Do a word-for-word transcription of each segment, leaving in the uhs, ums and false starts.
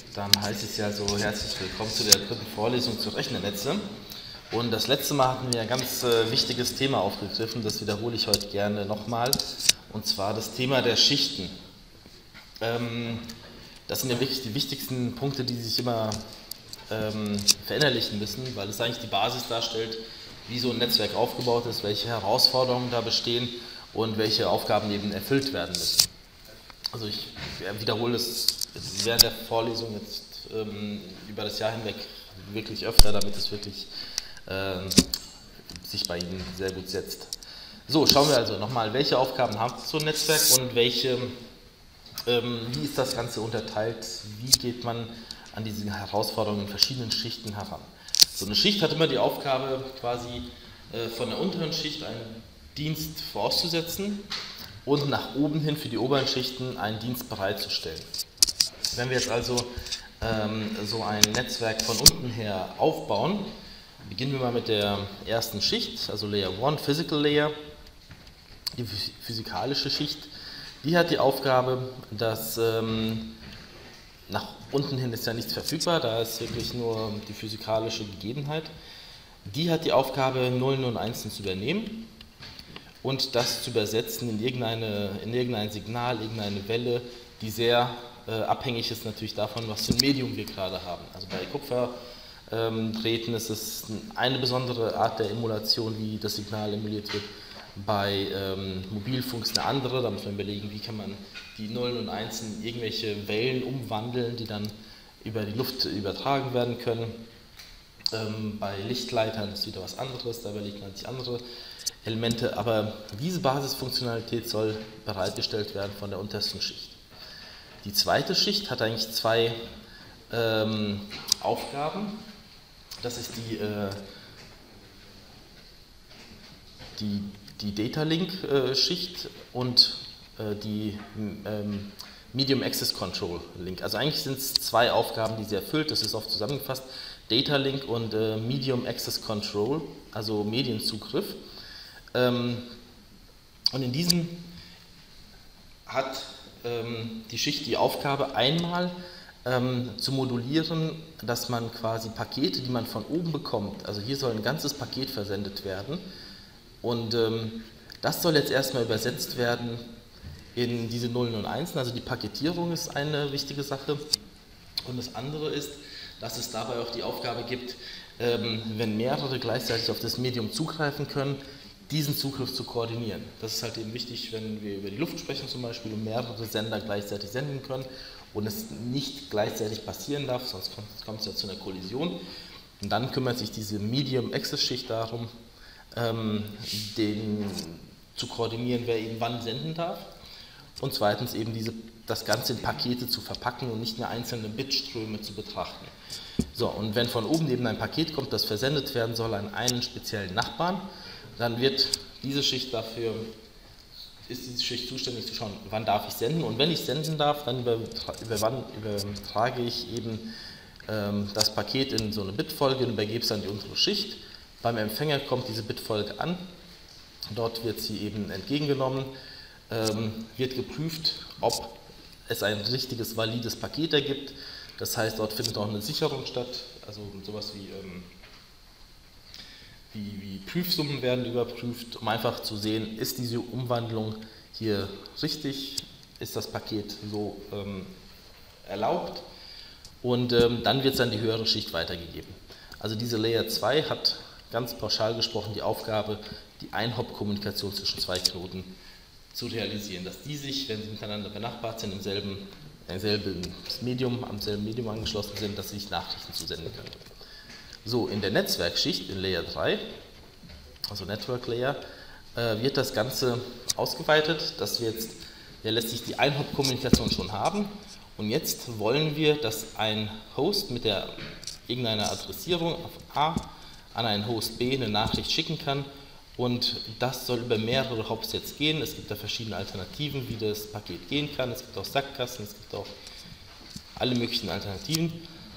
Dann heißt es ja so, herzlich willkommen zu der dritten Vorlesung zu Rechnernetze. Und das letzte Mal hatten wir ein ganz äh, wichtiges Thema aufgegriffen, das wiederhole ich heute gerne nochmal, und zwar das Thema der Schichten. Ähm, das sind ja wirklich die wichtigsten Punkte, die sich immer ähm, verinnerlichen müssen, weil es eigentlich die Basis darstellt, wie so ein Netzwerk aufgebaut ist, welche Herausforderungen da bestehen und welche Aufgaben eben erfüllt werden müssen. Also ich wiederhole es während der Vorlesung jetzt ähm, über das Jahr hinweg wirklich öfter, damit es wirklich äh, sich bei Ihnen sehr gut setzt. So, schauen wir also nochmal, welche Aufgaben haben so ein Netzwerk und welche, ähm, wie ist das Ganze unterteilt, wie geht man an diese Herausforderungen in verschiedenen Schichten heran. So eine Schicht hat immer die Aufgabe, quasi äh, von der unteren Schicht einen Dienst vorauszusetzen und nach oben hin für die oberen Schichten einen Dienst bereitzustellen. Wenn wir jetzt also ähm, so ein Netzwerk von unten her aufbauen, beginnen wir mal mit der ersten Schicht, also Layer eins, Physical Layer, die physikalische Schicht. Die hat die Aufgabe, dass ähm, nach unten hin ist ja nichts verfügbar, da ist wirklich nur die physikalische Gegebenheit. Die hat die Aufgabe, Nullen und Einsen zu übernehmen und das zu übersetzen in, irgendeine, in irgendein Signal, irgendeine Welle, die sehr äh, abhängig ist natürlich davon, was für ein Medium wir gerade haben. Also bei Kupferdrähten ähm, ist es eine besondere Art der Emulation, wie das Signal emuliert wird. Bei ähm, Mobilfunk ist eine andere, da muss man überlegen, wie kann man die Nullen und Einsen in irgendwelche Wellen umwandeln, die dann über die Luft übertragen werden können. Ähm, bei Lichtleitern ist wieder was anderes, da überlegt man sich andere Elemente, aber diese Basisfunktionalität soll bereitgestellt werden von der untersten Schicht. Die zweite Schicht hat eigentlich zwei ähm, Aufgaben. Das ist die, äh, die, die Data Link äh, Schicht und äh, die ähm, Medium Access Control Link. Also eigentlich sind es zwei Aufgaben, die sie erfüllt, das ist oft zusammengefasst. Data Link und äh, Medium Access Control, also Medienzugriff. Ähm, und in diesem hat ähm, die Schicht die Aufgabe, einmal ähm, zu modulieren, dass man quasi Pakete, die man von oben bekommt, also hier soll ein ganzes Paket versendet werden und ähm, das soll jetzt erstmal übersetzt werden in diese Nullen und Einsen, also die Paketierung ist eine wichtige Sache und das andere ist, dass es dabei auch die Aufgabe gibt, ähm, wenn mehrere gleichzeitig auf das Medium zugreifen können, diesen Zugriff zu koordinieren. Das ist halt eben wichtig, wenn wir über die Luft sprechen zum Beispiel und mehrere Sender gleichzeitig senden können und es nicht gleichzeitig passieren darf, sonst kommt, kommt es ja zu einer Kollision. Und dann kümmert sich diese Medium Access Schicht darum, ähm, den, zu koordinieren, wer eben wann senden darf. Und zweitens eben diese, das Ganze in Pakete zu verpacken und nicht mehr einzelne Bitströme zu betrachten. So, und wenn von oben eben ein Paket kommt, das versendet werden soll an einen speziellen Nachbarn, dann wird diese Schicht dafür, ist diese Schicht zuständig zu schauen, wann darf ich senden und wenn ich senden darf, dann übertrage über ich eben ähm, das Paket in so eine Bitfolge und übergebe es an die untere Schicht. Beim Empfänger kommt diese Bitfolge an, dort wird sie eben entgegengenommen, ähm, wird geprüft, ob es ein richtiges, valides Paket ergibt. Das heißt, dort findet auch eine Sicherung statt, also sowas wie ähm, Wie, wie Prüfsummen werden überprüft, um einfach zu sehen, ist diese Umwandlung hier richtig, ist das Paket so ähm, erlaubt und ähm, dann wird es an die höhere Schicht weitergegeben. Also diese Layer zwei hat ganz pauschal gesprochen die Aufgabe, die Ein-Hop-Kommunikation zwischen zwei Knoten zu realisieren, dass die sich, wenn sie miteinander benachbart sind, im selben, im selben Medium, am selben Medium angeschlossen sind, dass sie sich Nachrichten zusenden können. So, in der Netzwerkschicht, in Layer drei, also Network Layer, äh, wird das Ganze ausgeweitet, dass wir jetzt ja, letztlich die Ein-Hop-Kommunikation schon haben und jetzt wollen wir, dass ein Host mit der irgendeiner Adressierung auf A an einen Host B eine Nachricht schicken kann und das soll über mehrere Hops jetzt gehen. Es gibt da verschiedene Alternativen, wie das Paket gehen kann, es gibt auch Sackgassen, es gibt auch alle möglichen Alternativen.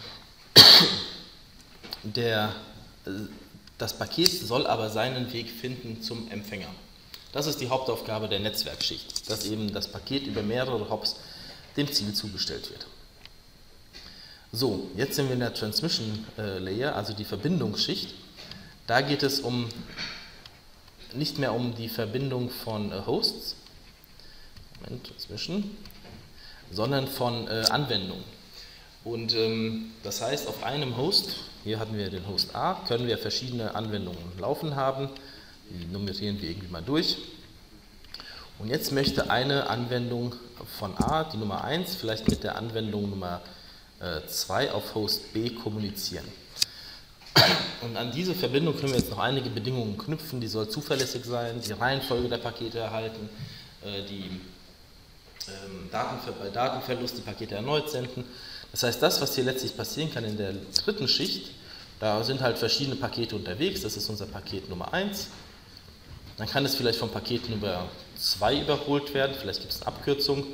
Der, das Paket soll aber seinen Weg finden zum Empfänger. Das ist die Hauptaufgabe der Netzwerkschicht, dass eben das Paket über mehrere Hops dem Ziel zugestellt wird. So, jetzt sind wir in der Transmission Layer, also die Verbindungsschicht. Da geht es um nicht mehr um die Verbindung von Hosts, Moment, Transmission, sondern von äh, Anwendungen. Und ähm, das heißt, auf einem Host, hier hatten wir den Host A, können wir verschiedene Anwendungen laufen haben. Die nummerieren wir irgendwie mal durch. Und jetzt möchte eine Anwendung von A, die Nummer eins, vielleicht mit der Anwendung Nummer zwei auf Host B kommunizieren. Und an diese Verbindung können wir jetzt noch einige Bedingungen knüpfen, die soll zuverlässig sein, die Reihenfolge der Pakete erhalten, die ähm, Datenver bei Datenverlust die Pakete erneut senden. Das heißt, das, was hier letztlich passieren kann in der dritten Schicht, da sind halt verschiedene Pakete unterwegs, das ist unser Paket Nummer eins. Dann kann es vielleicht vom Paket Nummer zwei überholt werden, vielleicht gibt es eine Abkürzung.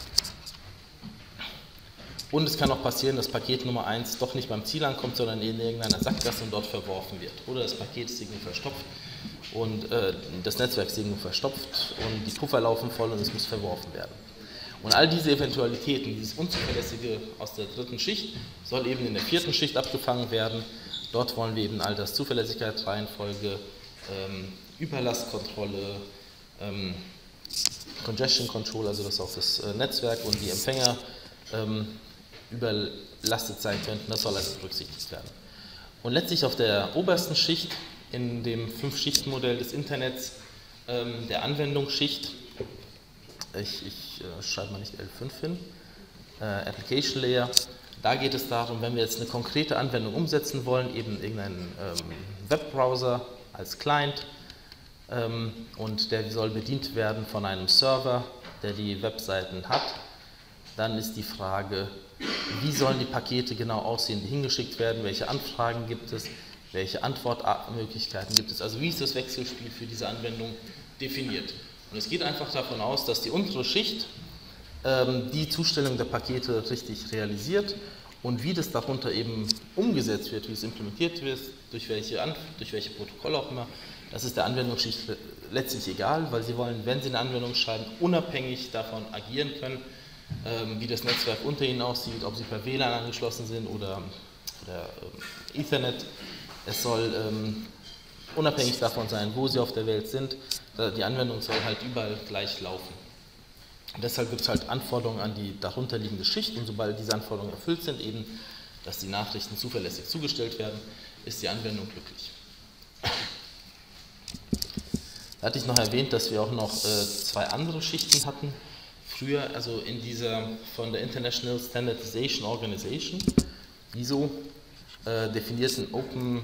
Und es kann auch passieren, dass Paket Nummer eins doch nicht beim Ziel ankommt, sondern in irgendeiner Sackgasse und dort verworfen wird. Oder das Paket ist irgendwo verstopft und äh, das Netzwerk ist irgendwo verstopft und die Puffer laufen voll und es muss verworfen werden. Und all diese Eventualitäten, dieses Unzuverlässige aus der dritten Schicht, soll eben in der vierten Schicht abgefangen werden. Dort wollen wir eben all das Zuverlässigkeit, Reihenfolge, ähm, Überlastkontrolle, ähm, Congestion Control, also dass auch das äh, Netzwerk und die Empfänger ähm, überlastet sein könnten, das soll also berücksichtigt werden. Und letztlich auf der obersten Schicht, in dem Fünf-Schichten-Modell des Internets, ähm, der Anwendungsschicht, ich, ich äh, schreibe mal nicht L fünf hin, äh, Application Layer, da geht es darum, wenn wir jetzt eine konkrete Anwendung umsetzen wollen, eben irgendeinen ähm, Webbrowser als Client, ähm, und der soll bedient werden von einem Server, der die Webseiten hat, dann ist die Frage, wie sollen die Pakete genau aussehen, die hingeschickt werden, welche Anfragen gibt es, welche Antwortmöglichkeiten gibt es, also wie ist das Wechselspiel für diese Anwendung definiert. Und es geht einfach davon aus, dass die untere Schicht ähm, die Zustellung der Pakete richtig realisiert und wie das darunter eben umgesetzt wird, wie es implementiert wird, durch welche, Anf durch welche Protokolle auch immer, das ist der Anwendungsschicht letztlich egal, weil sie wollen, wenn sie eine Anwendung schreiben, unabhängig davon agieren können, ähm, wie das Netzwerk unter ihnen aussieht, ob sie per W L A N angeschlossen sind oder, oder ähm, Ethernet. Es soll ähm, unabhängig davon sein, wo sie auf der Welt sind. Die Anwendung soll halt überall gleich laufen. Und deshalb gibt es halt Anforderungen an die darunterliegende Schicht und sobald diese Anforderungen erfüllt sind, eben, dass die Nachrichten zuverlässig zugestellt werden, ist die Anwendung glücklich. Da hatte ich noch erwähnt, dass wir auch noch äh, zwei andere Schichten hatten. Früher, also in dieser von der International Standardization Organization, I S O, äh, definierten Open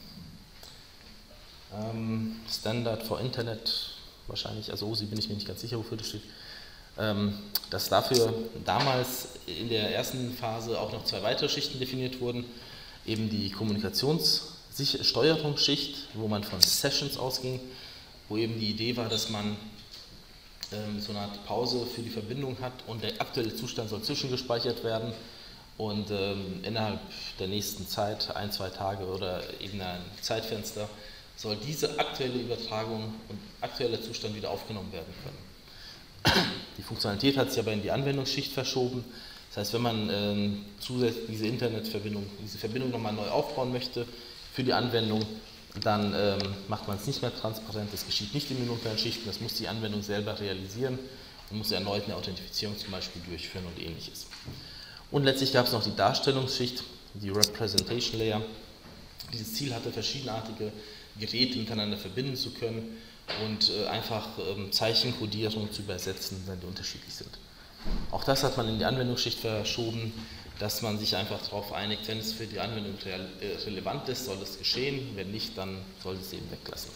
ähm, Standard for Internet, wahrscheinlich, also O S I bin ich mir nicht ganz sicher, wofür das steht, ähm, dass dafür damals in der ersten Phase auch noch zwei weitere Schichten definiert wurden, eben die Kommunikationssteuerungsschicht, wo man von Sessions ausging, wo eben die Idee war, dass man ähm, so eine Art Pause für die Verbindung hat und der aktuelle Zustand soll zwischengespeichert werden und ähm, innerhalb der nächsten Zeit, ein, zwei Tage oder eben ein Zeitfenster, soll diese aktuelle Übertragung und aktueller Zustand wieder aufgenommen werden können. Die Funktionalität hat sich aber in die Anwendungsschicht verschoben. Das heißt, wenn man ähm, zusätzlich diese Internetverbindung, diese Verbindung nochmal neu aufbauen möchte für die Anwendung, dann ähm, macht man es nicht mehr transparent, das geschieht nicht in den unteren Schichten, das muss die Anwendung selber realisieren und muss erneut eine Authentifizierung zum Beispiel durchführen und ähnliches. Und letztlich gab es noch die Darstellungsschicht, die Representation Layer. Dieses Ziel hatte, verschiedenartige Geräte miteinander verbinden zu können und äh, einfach ähm, Zeichenkodierung zu übersetzen, wenn die unterschiedlich sind. Auch das hat man in die Anwendungsschicht verschoben, dass man sich einfach darauf einigt, wenn es für die Anwendung real, äh, relevant ist, soll es geschehen, wenn nicht, dann soll es eben weglassen.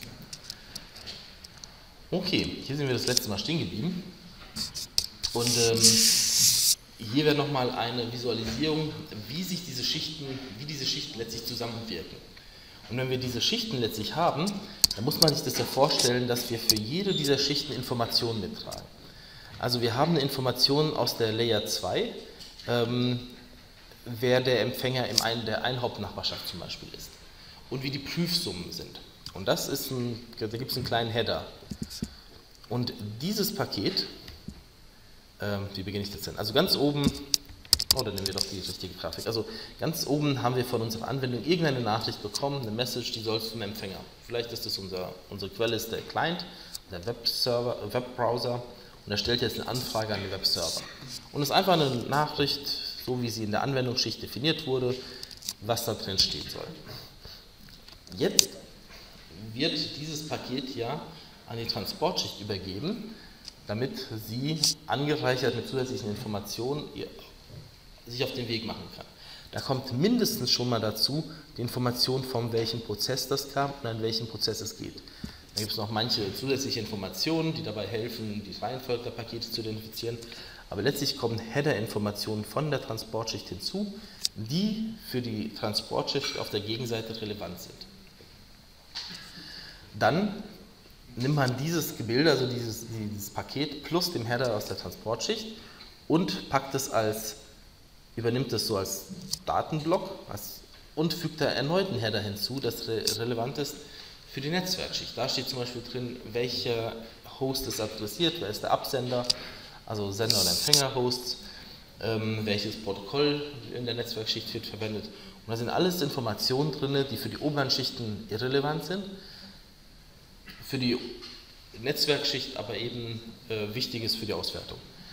Okay, hier sind wir das letzte Mal stehen geblieben und ähm, hier wäre nochmal eine Visualisierung, wie sich diese Schichten, wie diese Schichten letztlich zusammenwirken. Und wenn wir diese Schichten letztlich haben, dann muss man sich das ja vorstellen, dass wir für jede dieser Schichten Informationen mittragen. Also wir haben eine Information aus der Layer zwei, ähm, wer der Empfänger in ein, der Einhauptnachbarschaft zum Beispiel ist und wie die Prüfsummen sind. Und das ist ein, da gibt es einen kleinen Header. Und dieses Paket, ähm, wie beginne ich das denn? Also ganz oben oder nehmen wir doch die richtige Grafik. Also ganz oben haben wir von unserer Anwendung irgendeine Nachricht bekommen, eine Message, die soll zum Empfänger. Vielleicht ist das unser, unsere Quelle ist der Client, der Webserver, Webbrowser und er stellt jetzt eine Anfrage an den Webserver. Und es ist einfach eine Nachricht, so wie sie in der Anwendungsschicht definiert wurde, was da drin stehen soll. Jetzt wird dieses Paket ja an die Transportschicht übergeben, damit sie angereichert mit zusätzlichen Informationen sich auf den Weg machen kann. Da kommt mindestens schon mal dazu die Information, von welchem Prozess das kam und an welchem Prozess es geht. Da gibt es noch manche zusätzliche Informationen, die dabei helfen, die Reihenfolge der Pakete zu identifizieren. Aber letztlich kommen Header-Informationen von der Transportschicht hinzu, die für die Transportschicht auf der Gegenseite relevant sind. Dann nimmt man dieses Gebilde, also dieses, dieses Paket plus dem Header aus der Transportschicht und packt es als, übernimmt es so als Datenblock als, und fügt da erneut einen Header hinzu, das re relevant ist für die Netzwerkschicht. Da steht zum Beispiel drin, welcher Host ist adressiert, wer ist der Absender, also Sender- und Empfänger-Hosts, ähm, welches Protokoll in der Netzwerkschicht wird verwendet. Und da sind alles Informationen drin, die für die oberen Schichten irrelevant sind, für die Netzwerkschicht aber eben äh, wichtig ist für die Auswertung.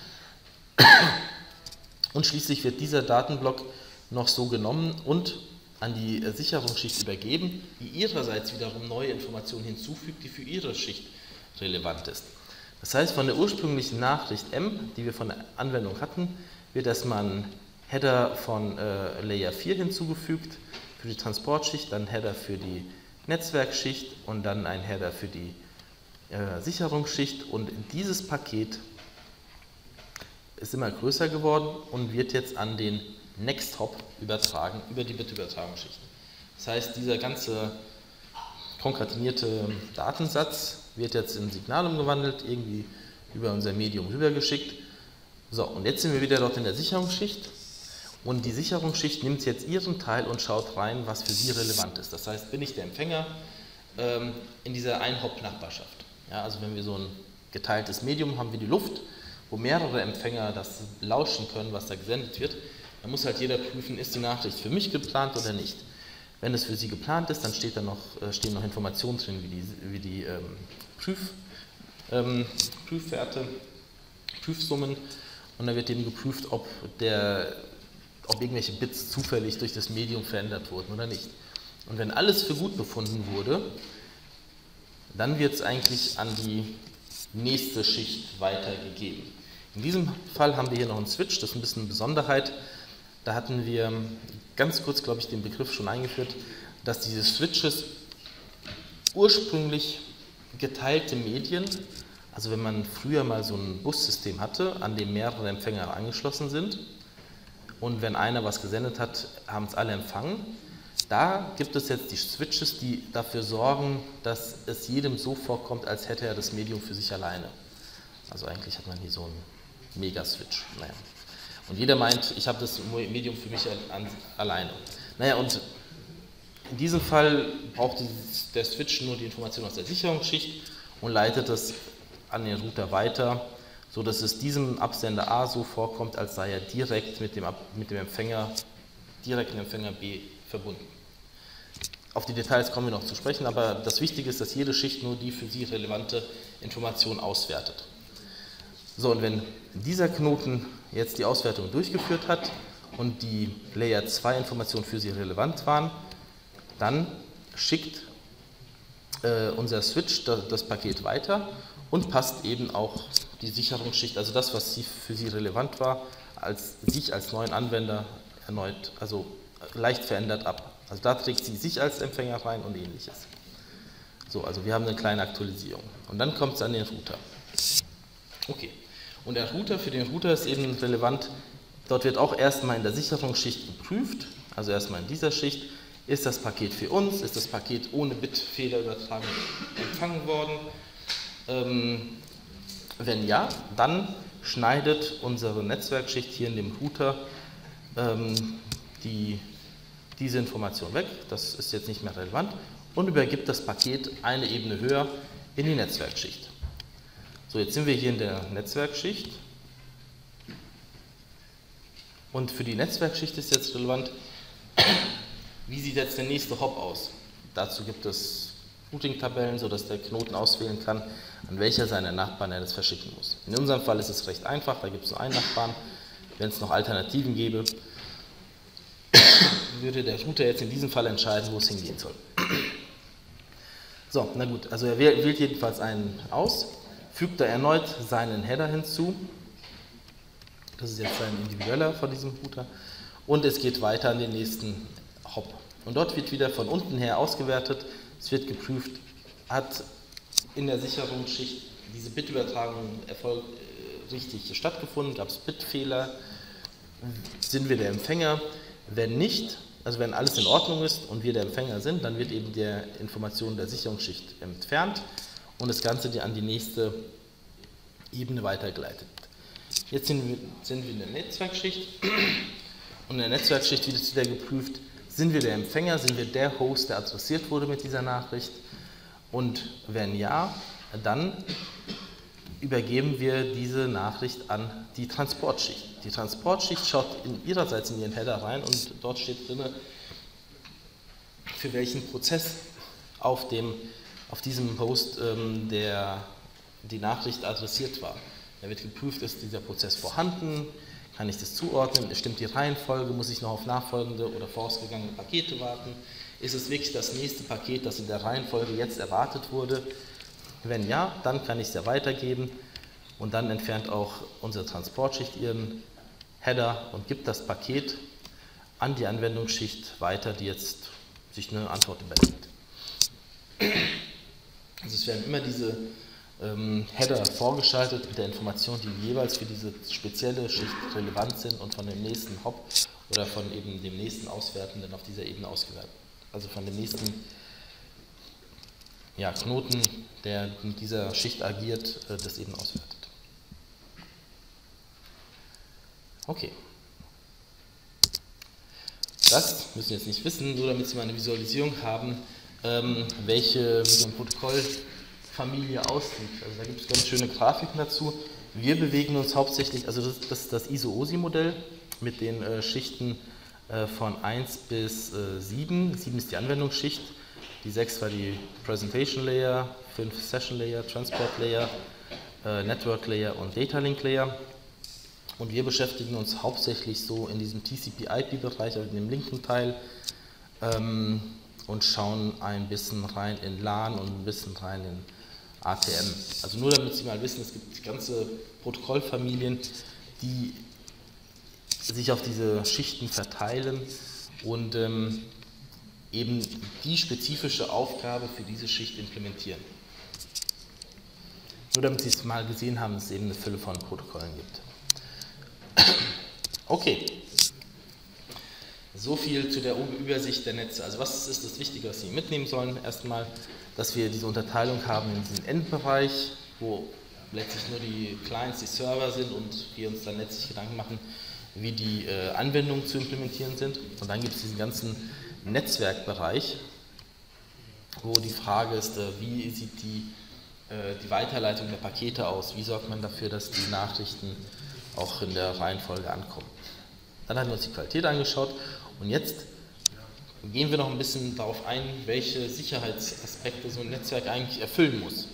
Und schließlich wird dieser Datenblock noch so genommen und an die äh, Sicherungsschicht übergeben, die ihrerseits wiederum neue Informationen hinzufügt, die für ihre Schicht relevant ist. Das heißt, von der ursprünglichen Nachricht M, die wir von der Anwendung hatten, wird erstmal ein Header von äh, Layer vier hinzugefügt für die Transportschicht, dann ein Header für die Netzwerkschicht und dann ein Header für die äh, Sicherungsschicht und dieses Paket ist immer größer geworden und wird jetzt an den Next Hop übertragen über die Bitübertragungsschicht. Das heißt, dieser ganze konkatenierte Datensatz wird jetzt in Signal umgewandelt, irgendwie über unser Medium rübergeschickt. So, und jetzt sind wir wieder dort in der Sicherungsschicht. Und die Sicherungsschicht nimmt jetzt ihren Teil und schaut rein, was für sie relevant ist. Das heißt, bin ich der Empfänger ähm, in dieser Ein-Hop-Nachbarschaft. Ja, also wenn wir so ein geteiltes Medium haben wie die Luft, wo mehrere Empfänger das lauschen können, was da gesendet wird, dann muss halt jeder prüfen, ist die Nachricht für mich geplant oder nicht. Wenn es für sie geplant ist, dann steht da noch, äh, stehen noch Informationen drin, wie die, wie die ähm, Prüf, ähm, Prüfwerte, Prüfsummen. Und dann wird eben geprüft, ob, der, ob irgendwelche Bits zufällig durch das Medium verändert wurden oder nicht. Und wenn alles für gut befunden wurde, dann wird es eigentlich an die nächste Schicht weitergegeben. In diesem Fall haben wir hier noch einen Switch, das ist ein bisschen eine Besonderheit. Da hatten wir ganz kurz, glaube ich, den Begriff schon eingeführt, dass diese Switches ursprünglich geteilte Medien, also wenn man früher mal so ein Bussystem hatte, an dem mehrere Empfänger angeschlossen sind und wenn einer was gesendet hat, haben es alle empfangen. Da gibt es jetzt die Switches, die dafür sorgen, dass es jedem so vorkommt, als hätte er das Medium für sich alleine. Also eigentlich hat man hier so einen Mega-Switch. Naja. Und jeder meint, ich habe das Medium für mich an, alleine. Naja, und in diesem Fall braucht der Switch nur die Information aus der Sicherungsschicht und leitet das an den Router weiter, sodass es diesem Absender A so vorkommt, als sei er direkt mit dem, mit dem Empfänger, direkt mit dem Empfänger B verbunden. Auf die Details kommen wir noch zu sprechen, aber das Wichtige ist, dass jede Schicht nur die für sie relevante Information auswertet. So, und wenn dieser Knoten jetzt die Auswertung durchgeführt hat und die Layer zwei Informationen für sie relevant waren, dann schickt äh, unser Switch das, das Paket weiter und passt eben auch die Sicherungsschicht, also das, was sie, für sie relevant war, als sich als neuen Anwender erneut, also leicht verändert ab. Also da trägt sie sich als Empfänger rein und ähnliches. So, also wir haben eine kleine Aktualisierung. Und dann kommt es an den Router. Okay. Und der Router, für den Router ist eben relevant, dort wird auch erstmal in der Sicherungsschicht geprüft, also erstmal in dieser Schicht, ist das Paket für uns, ist das Paket ohne Bitfehlerübertragung empfangen worden? Ähm, wenn ja, dann schneidet unsere Netzwerkschicht hier in dem Router ähm, die, diese Information weg, das ist jetzt nicht mehr relevant, und übergibt das Paket eine Ebene höher in die Netzwerkschicht. So, jetzt sind wir hier in der Netzwerkschicht Und für die Netzwerkschicht ist jetzt relevant, wie sieht jetzt der nächste Hop aus? Dazu gibt es Routing-Tabellen, sodass der Knoten auswählen kann, an welcher seiner Nachbarn er das verschicken muss. In unserem Fall ist es recht einfach, da gibt es nur einen Nachbarn. Wenn es noch Alternativen gäbe, würde der Router jetzt in diesem Fall entscheiden, wo es hingehen soll. So, na gut, also er wählt jedenfalls einen aus, fügt da erneut seinen Header hinzu. Das ist jetzt ein individueller von diesem Router. Und es geht weiter an den nächsten Hop. Und dort wird wieder von unten her ausgewertet. Es wird geprüft, hat in der Sicherungsschicht diese Bitübertragung Erfolg, äh, richtig stattgefunden, gab es Bitfehler, sind wir der Empfänger? Wenn nicht, also wenn alles in Ordnung ist und wir der Empfänger sind, dann wird eben der Information der Sicherungsschicht entfernt und das Ganze an die nächste Ebene weitergeleitet. Jetzt sind wir, sind wir in der Netzwerkschicht und in der Netzwerkschicht wird wieder geprüft, sind wir der Empfänger, sind wir der Host, der adressiert wurde mit dieser Nachricht, und wenn ja, dann übergeben wir diese Nachricht an die Transportschicht. Die Transportschicht schaut in ihrerseits in ihren Header rein und dort steht drin, für welchen Prozess auf, dem, auf diesem Host ähm, der, die Nachricht adressiert war. Da wird geprüft, ist dieser Prozess vorhanden, kann ich das zuordnen, stimmt die Reihenfolge, muss ich noch auf nachfolgende oder vorausgegangene Pakete warten, ist es wirklich das nächste Paket, das in der Reihenfolge jetzt erwartet wurde. Wenn ja, dann kann ich es ja weitergeben und dann entfernt auch unsere Transportschicht ihren Header und gibt das Paket an die Anwendungsschicht weiter, die jetzt sich eine Antwort überlegt. Also es werden immer diese ähm, Header vorgeschaltet mit der Information, die jeweils für diese spezielle Schicht relevant sind und von dem nächsten Hop oder von eben dem nächsten Auswertenden auf dieser Ebene ausgewertet. Also von dem nächsten ja, Knoten, der mit dieser Schicht agiert, äh, das eben auswertet. Okay. Das müssen wir jetzt nicht wissen, nur damit Sie mal eine Visualisierung haben, ähm, welche wie so eine Protokollfamilie aussieht. Also da gibt es ganz schöne Grafiken dazu. Wir bewegen uns hauptsächlich, also das, das ist das I S O-O S I-Modell mit den äh, Schichten äh, von eins bis äh, sieben. sieben ist die Anwendungsschicht. Die sechs war die Presentation Layer, fünf Session Layer, Transport Layer, äh, Network Layer und Data Link Layer. Und wir beschäftigen uns hauptsächlich so in diesem T C P I P-Bereich, also in dem linken Teil, ähm, und schauen ein bisschen rein in LAN und ein bisschen rein in A T M. Also nur damit Sie mal wissen, es gibt ganze Protokollfamilien, die sich auf diese Schichten verteilen und ähm, eben die spezifische Aufgabe für diese Schicht implementieren. Nur damit Sie es mal gesehen haben, dass es eben eine Fülle von Protokollen gibt. Okay, so viel zu der Übersicht der Netze. Also was ist das Wichtige, was Sie mitnehmen sollen? Erstmal, dass wir diese Unterteilung haben in diesen Endbereich, wo letztlich nur die Clients, die Server sind und wir uns dann letztlich Gedanken machen, wie die äh, Anwendungen zu implementieren sind. Und dann gibt es diesen ganzen Netzwerkbereich, wo die Frage ist, äh, wie sieht die, äh, die Weiterleitung der Pakete aus? Wie sorgt man dafür, dass die Nachrichten auch in der Reihenfolge ankommen? Dann haben wir uns die Qualität angeschaut und jetzt gehen wir noch ein bisschen darauf ein, welche Sicherheitsaspekte so ein Netzwerk eigentlich erfüllen muss.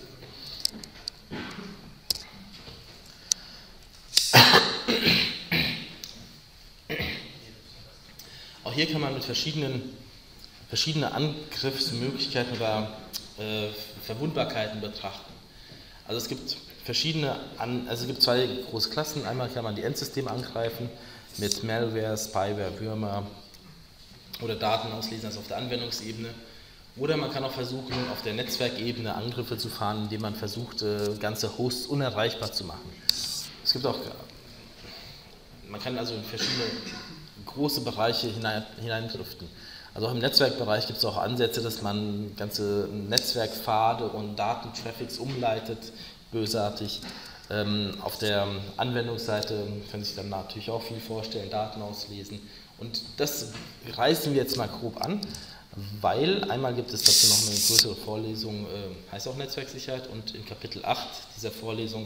Auch hier kann man mit verschiedenen verschiedene Angriffsmöglichkeiten oder äh, Verwundbarkeiten betrachten. Also es gibt verschiedene, An also es gibt zwei große Klassen. Einmal kann man die Endsysteme angreifen mit Malware, Spyware, Würmer oder Daten auslesen, also auf der Anwendungsebene. Oder man kann auch versuchen, auf der Netzwerkebene Angriffe zu fahren, indem man versucht, äh, ganze Hosts unerreichbar zu machen. Es gibt auch, man kann also in verschiedene große Bereiche hinein, hineindriften. Also auch im Netzwerkbereich gibt es auch Ansätze, dass man ganze Netzwerkpfade und Datentraffics umleitet, bösartig. Ähm, auf der Anwendungsseite können Sie sich dann natürlich auch viel vorstellen, Daten auslesen. Und das reißen wir jetzt mal grob an, weil einmal gibt es dazu noch eine größere Vorlesung, äh, heißt auch Netzwerksicherheit, und in Kapitel acht dieser Vorlesung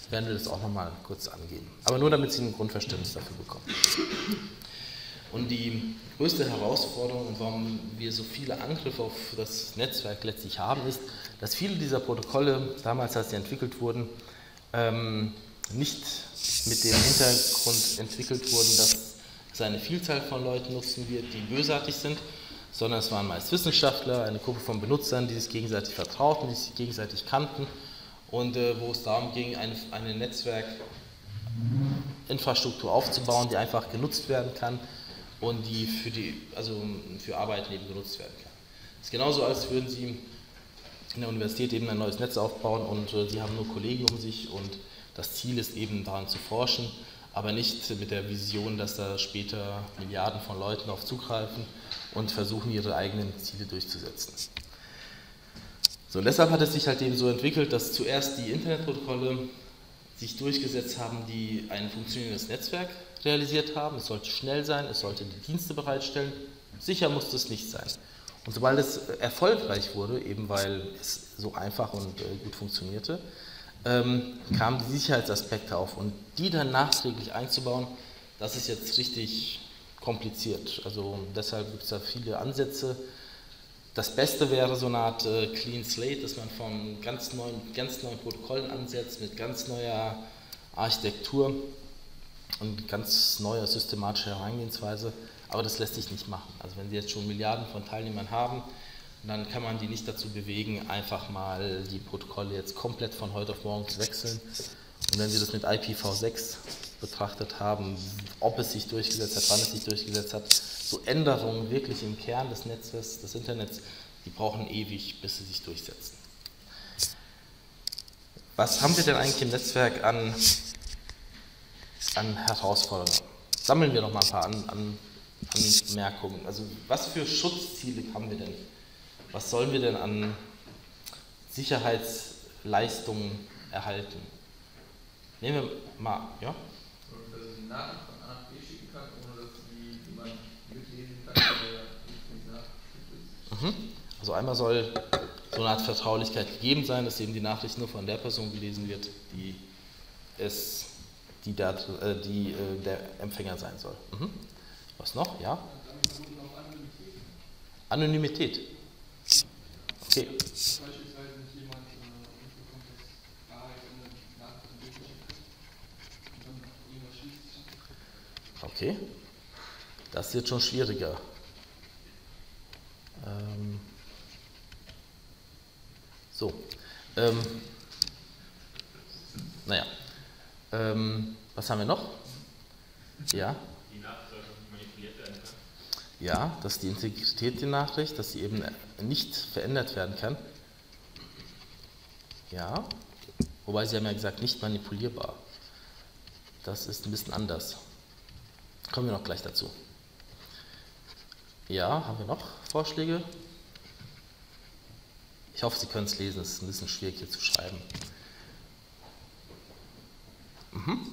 werden wir das auch nochmal kurz angehen. Aber nur, damit Sie ein Grundverständnis dafür bekommen. Und die größte Herausforderung und warum wir so viele Angriffe auf das Netzwerk letztlich haben, ist, dass viele dieser Protokolle, damals als sie entwickelt wurden, ähm, nicht mit dem Hintergrund entwickelt wurden, dass es eine Vielzahl von Leuten nutzen wird, die bösartig sind, sondern es waren meist Wissenschaftler, eine Gruppe von Benutzern, die sich gegenseitig vertrauten, die sich gegenseitig kannten und äh, wo es darum ging, eine, eine Netzwerkinfrastruktur aufzubauen, die einfach genutzt werden kann und die für, die, also für Arbeiten eben genutzt werden kann. Es ist genauso, als würden Sie in der Universität eben ein neues Netz aufbauen und äh, Sie haben nur Kollegen um sich und das Ziel ist eben daran zu forschen, aber nicht mit der Vision, dass da später Milliarden von Leuten auf zugreifen und versuchen, ihre eigenen Ziele durchzusetzen. So, und deshalb hat es sich halt eben so entwickelt, dass zuerst die Internetprotokolle sich durchgesetzt haben, die ein funktionierendes Netzwerk realisiert haben. Es sollte schnell sein, es sollte die Dienste bereitstellen. Sicher musste es nicht sein. Und sobald es erfolgreich wurde, eben weil es so einfach und äh, gut funktionierte, ähm, kamen die Sicherheitsaspekte auf. Und die dann nachträglich einzubauen, das ist jetzt richtig kompliziert. Also deshalb gibt es da viele Ansätze. Das Beste wäre so eine Art äh, Clean Slate, dass man von ganz neuen, ganz neuen Protokollen ansetzt, mit ganz neuer Architektur und ganz neuer systematischer Herangehensweise, aber das lässt sich nicht machen. Also wenn Sie jetzt schon Milliarden von Teilnehmern haben, dann kann man die nicht dazu bewegen, einfach mal die Protokolle jetzt komplett von heute auf morgen zu wechseln. Und wenn Sie das mit I P v sechs betrachtet haben, ob es sich durchgesetzt hat, wann es sich durchgesetzt hat, so Änderungen wirklich im Kern des Netzes, des Internets, die brauchen ewig, bis sie sich durchsetzen. Was haben wir denn eigentlich im Netzwerk an, an Herausforderungen? Sammeln wir noch mal ein paar an, an, Anmerkungen. Also was für Schutzziele haben wir denn? Was sollen wir denn an Sicherheitsleistungen erhalten? Nehmen wir mal, ja? Dass ich die Nachricht von A nach B schicken kann, ohne dass die jemand mitlesen kann, der nicht die Nachricht ist. Also einmal soll so eine Art Vertraulichkeit gegeben sein, dass eben die Nachricht nur von der Person gelesen wird, die es, die der, äh, die, äh, der Empfänger sein soll. Mhm. Was noch? Ja? Anonymität. Okay. Beispielsweise nicht jemand mitbekommt, dass A jetzt eine Nachricht von B geschickt hat und dann irgendwas schießt. Okay. Das wird schon schwieriger. Ähm. So. Ähm. Naja. Ähm. Was haben wir noch? Ja. Die Nachricht soll manipuliert werden kann. Ja, dass die Integrität der Nachricht, dass sie eben nicht verändert werden kann. Ja, wobei Sie haben ja gesagt, nicht manipulierbar. Das ist ein bisschen anders. Kommen wir noch gleich dazu. Ja, haben wir noch Vorschläge? Ich hoffe, Sie können es lesen, es ist ein bisschen schwierig hier zu schreiben. Mhm.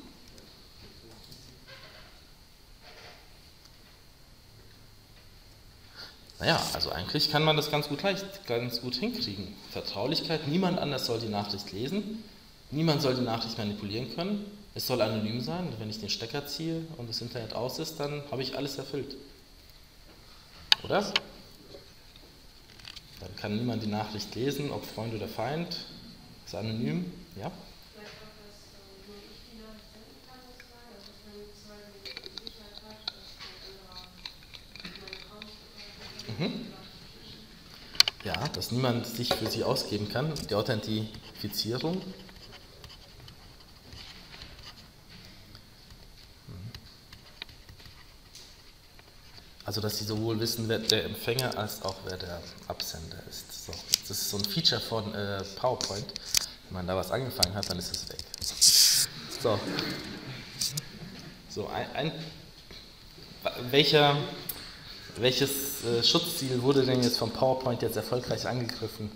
Naja, also eigentlich kann man das ganz gut leicht, ganz gut hinkriegen. Vertraulichkeit, niemand anders soll die Nachricht lesen, niemand soll die Nachricht manipulieren können, es soll anonym sein, wenn ich den Stecker ziehe und das Internet aus ist, dann habe ich alles erfüllt. Oder? Dann kann niemand die Nachricht lesen, ob Freund oder Feind, ist anonym, ja? Vielleicht auch, dass nur ich die Nachricht senden kann, das sein, also dass man sozusagen die Sicherheit hat, dass kein anderer meinen Account Mhm. Ja, dass niemand sich für sie ausgeben kann, die Authentifizierung. Also, dass sie sowohl wissen, wer der Empfänger als auch wer der Absender ist. So, das ist so ein Feature von äh, PowerPoint. Wenn man da was angefangen hat, dann ist es weg. So, so ein, ein welcher, welches äh, Schutzziel wurde denn jetzt vom PowerPoint jetzt erfolgreich angegriffen?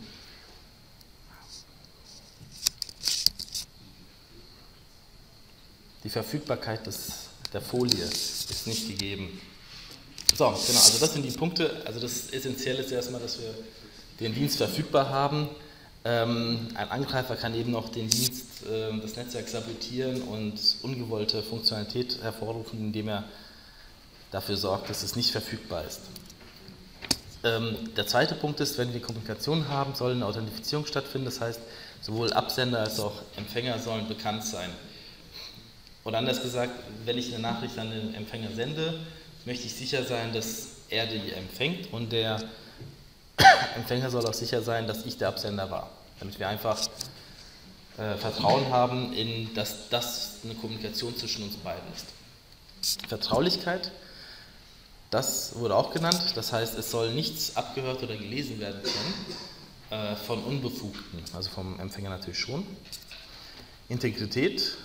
Die Verfügbarkeit des, der Folie ist nicht gegeben. So, genau, also das sind die Punkte. Also das Essentielle ist erstmal, dass wir den Dienst verfügbar haben. Ähm, ein Angreifer kann eben noch den Dienst äh, des Netzwerks sabotieren und ungewollte Funktionalität hervorrufen, indem er dafür sorgt, dass es nicht verfügbar ist. Ähm, der zweite Punkt ist, wenn wir Kommunikation haben, soll eine Authentifizierung stattfinden. Das heißt, sowohl Absender als auch Empfänger sollen bekannt sein. Oder anders gesagt, wenn ich eine Nachricht an den Empfänger sende, möchte ich sicher sein, dass er die empfängt, und der Empfänger soll auch sicher sein, dass ich der Absender war. Damit wir einfach äh, Vertrauen haben, in, dass das eine Kommunikation zwischen uns beiden ist. Vertraulichkeit, das wurde auch genannt. Das heißt, es soll nichts abgehört oder gelesen werden können äh, von Unbefugten, also vom Empfänger natürlich schon. Integrität,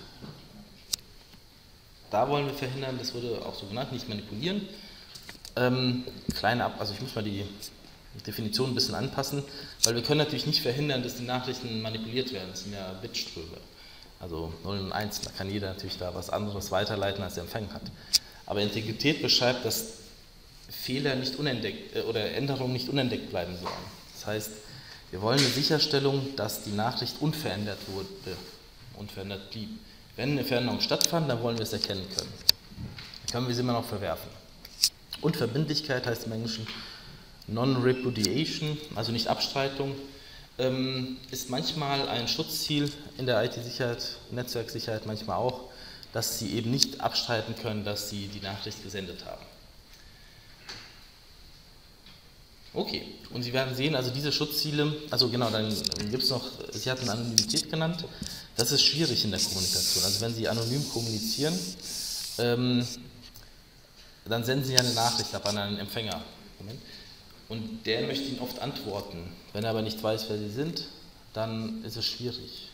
da wollen wir verhindern, das wurde auch so genannt, nicht manipulieren. Ähm, kleine Ab also ich muss mal die Definition ein bisschen anpassen, weil wir können natürlich nicht verhindern, dass die Nachrichten manipuliert werden. Das sind ja Bitströme, also null und eins, da kann jeder natürlich da was anderes weiterleiten, als der Empfänger hat. Aber Integrität beschreibt, dass Fehler nicht unentdeckt äh, oder Änderungen nicht unentdeckt bleiben sollen. Das heißt, wir wollen eine Sicherstellung, dass die Nachricht unverändert wurde, unverändert blieb. Wenn eine Veränderung stattfand, dann wollen wir es erkennen können. Dann können wir sie immer noch verwerfen. Und Verbindlichkeit heißt im Englischen Non-Repudiation, also nicht Abstreitung, ähm, ist manchmal ein Schutzziel in der I T-Sicherheit, Netzwerksicherheit manchmal auch, dass Sie eben nicht abstreiten können, dass Sie die Nachricht gesendet haben. Okay, und Sie werden sehen, also diese Schutzziele, also genau, dann gibt es noch, Sie hatten Anonymität genannt, das ist schwierig in der Kommunikation. Also wenn Sie anonym kommunizieren, ähm, dann senden Sie ja eine Nachricht ab an einen Empfänger. Moment. Und der möchte Ihnen oft antworten. Wenn er aber nicht weiß, wer Sie sind, dann ist es schwierig.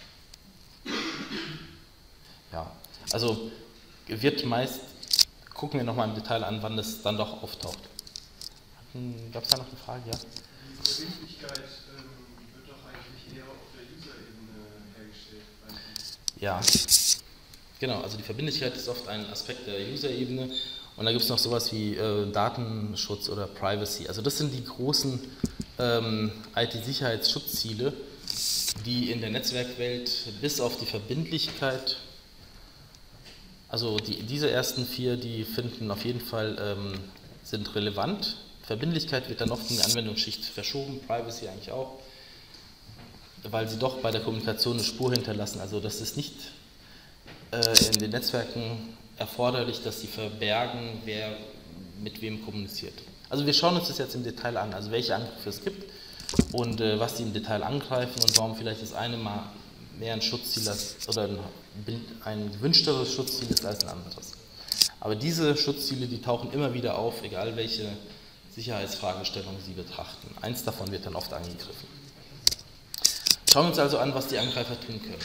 Ja, also wird meist, gucken wir nochmal im Detail an, wann das dann doch auftaucht. Gab es da noch eine Frage? Ja? Die Verbindlichkeit ähm, wird doch eigentlich eher auf der User-Ebene hergestellt. Ja, genau, also die Verbindlichkeit ist oft ein Aspekt der User-Ebene. Und da gibt es noch sowas wie äh, Datenschutz oder Privacy. Also das sind die großen ähm, I T-Sicherheitsschutzziele, die in der Netzwerkwelt bis auf die Verbindlichkeit, also die, diese ersten vier, die finden auf jeden Fall, ähm, sind relevant. Verbindlichkeit wird dann oft in die Anwendungsschicht verschoben, Privacy eigentlich auch, weil sie doch bei der Kommunikation eine Spur hinterlassen. Also das ist nicht äh, in den Netzwerken erforderlich, dass sie verbergen, wer mit wem kommuniziert. Also wir schauen uns das jetzt im Detail an, also welche Angriffe es gibt und äh, was sie im Detail angreifen und warum vielleicht das eine mal mehr ein Schutzziel ist oder ein, ein gewünschteres Schutzziel ist als ein anderes. Aber diese Schutzziele, die tauchen immer wieder auf, egal welche Sicherheitsfragestellungen Sie betrachten. Eins davon wird dann oft angegriffen. Schauen wir uns also an, was die Angreifer tun können.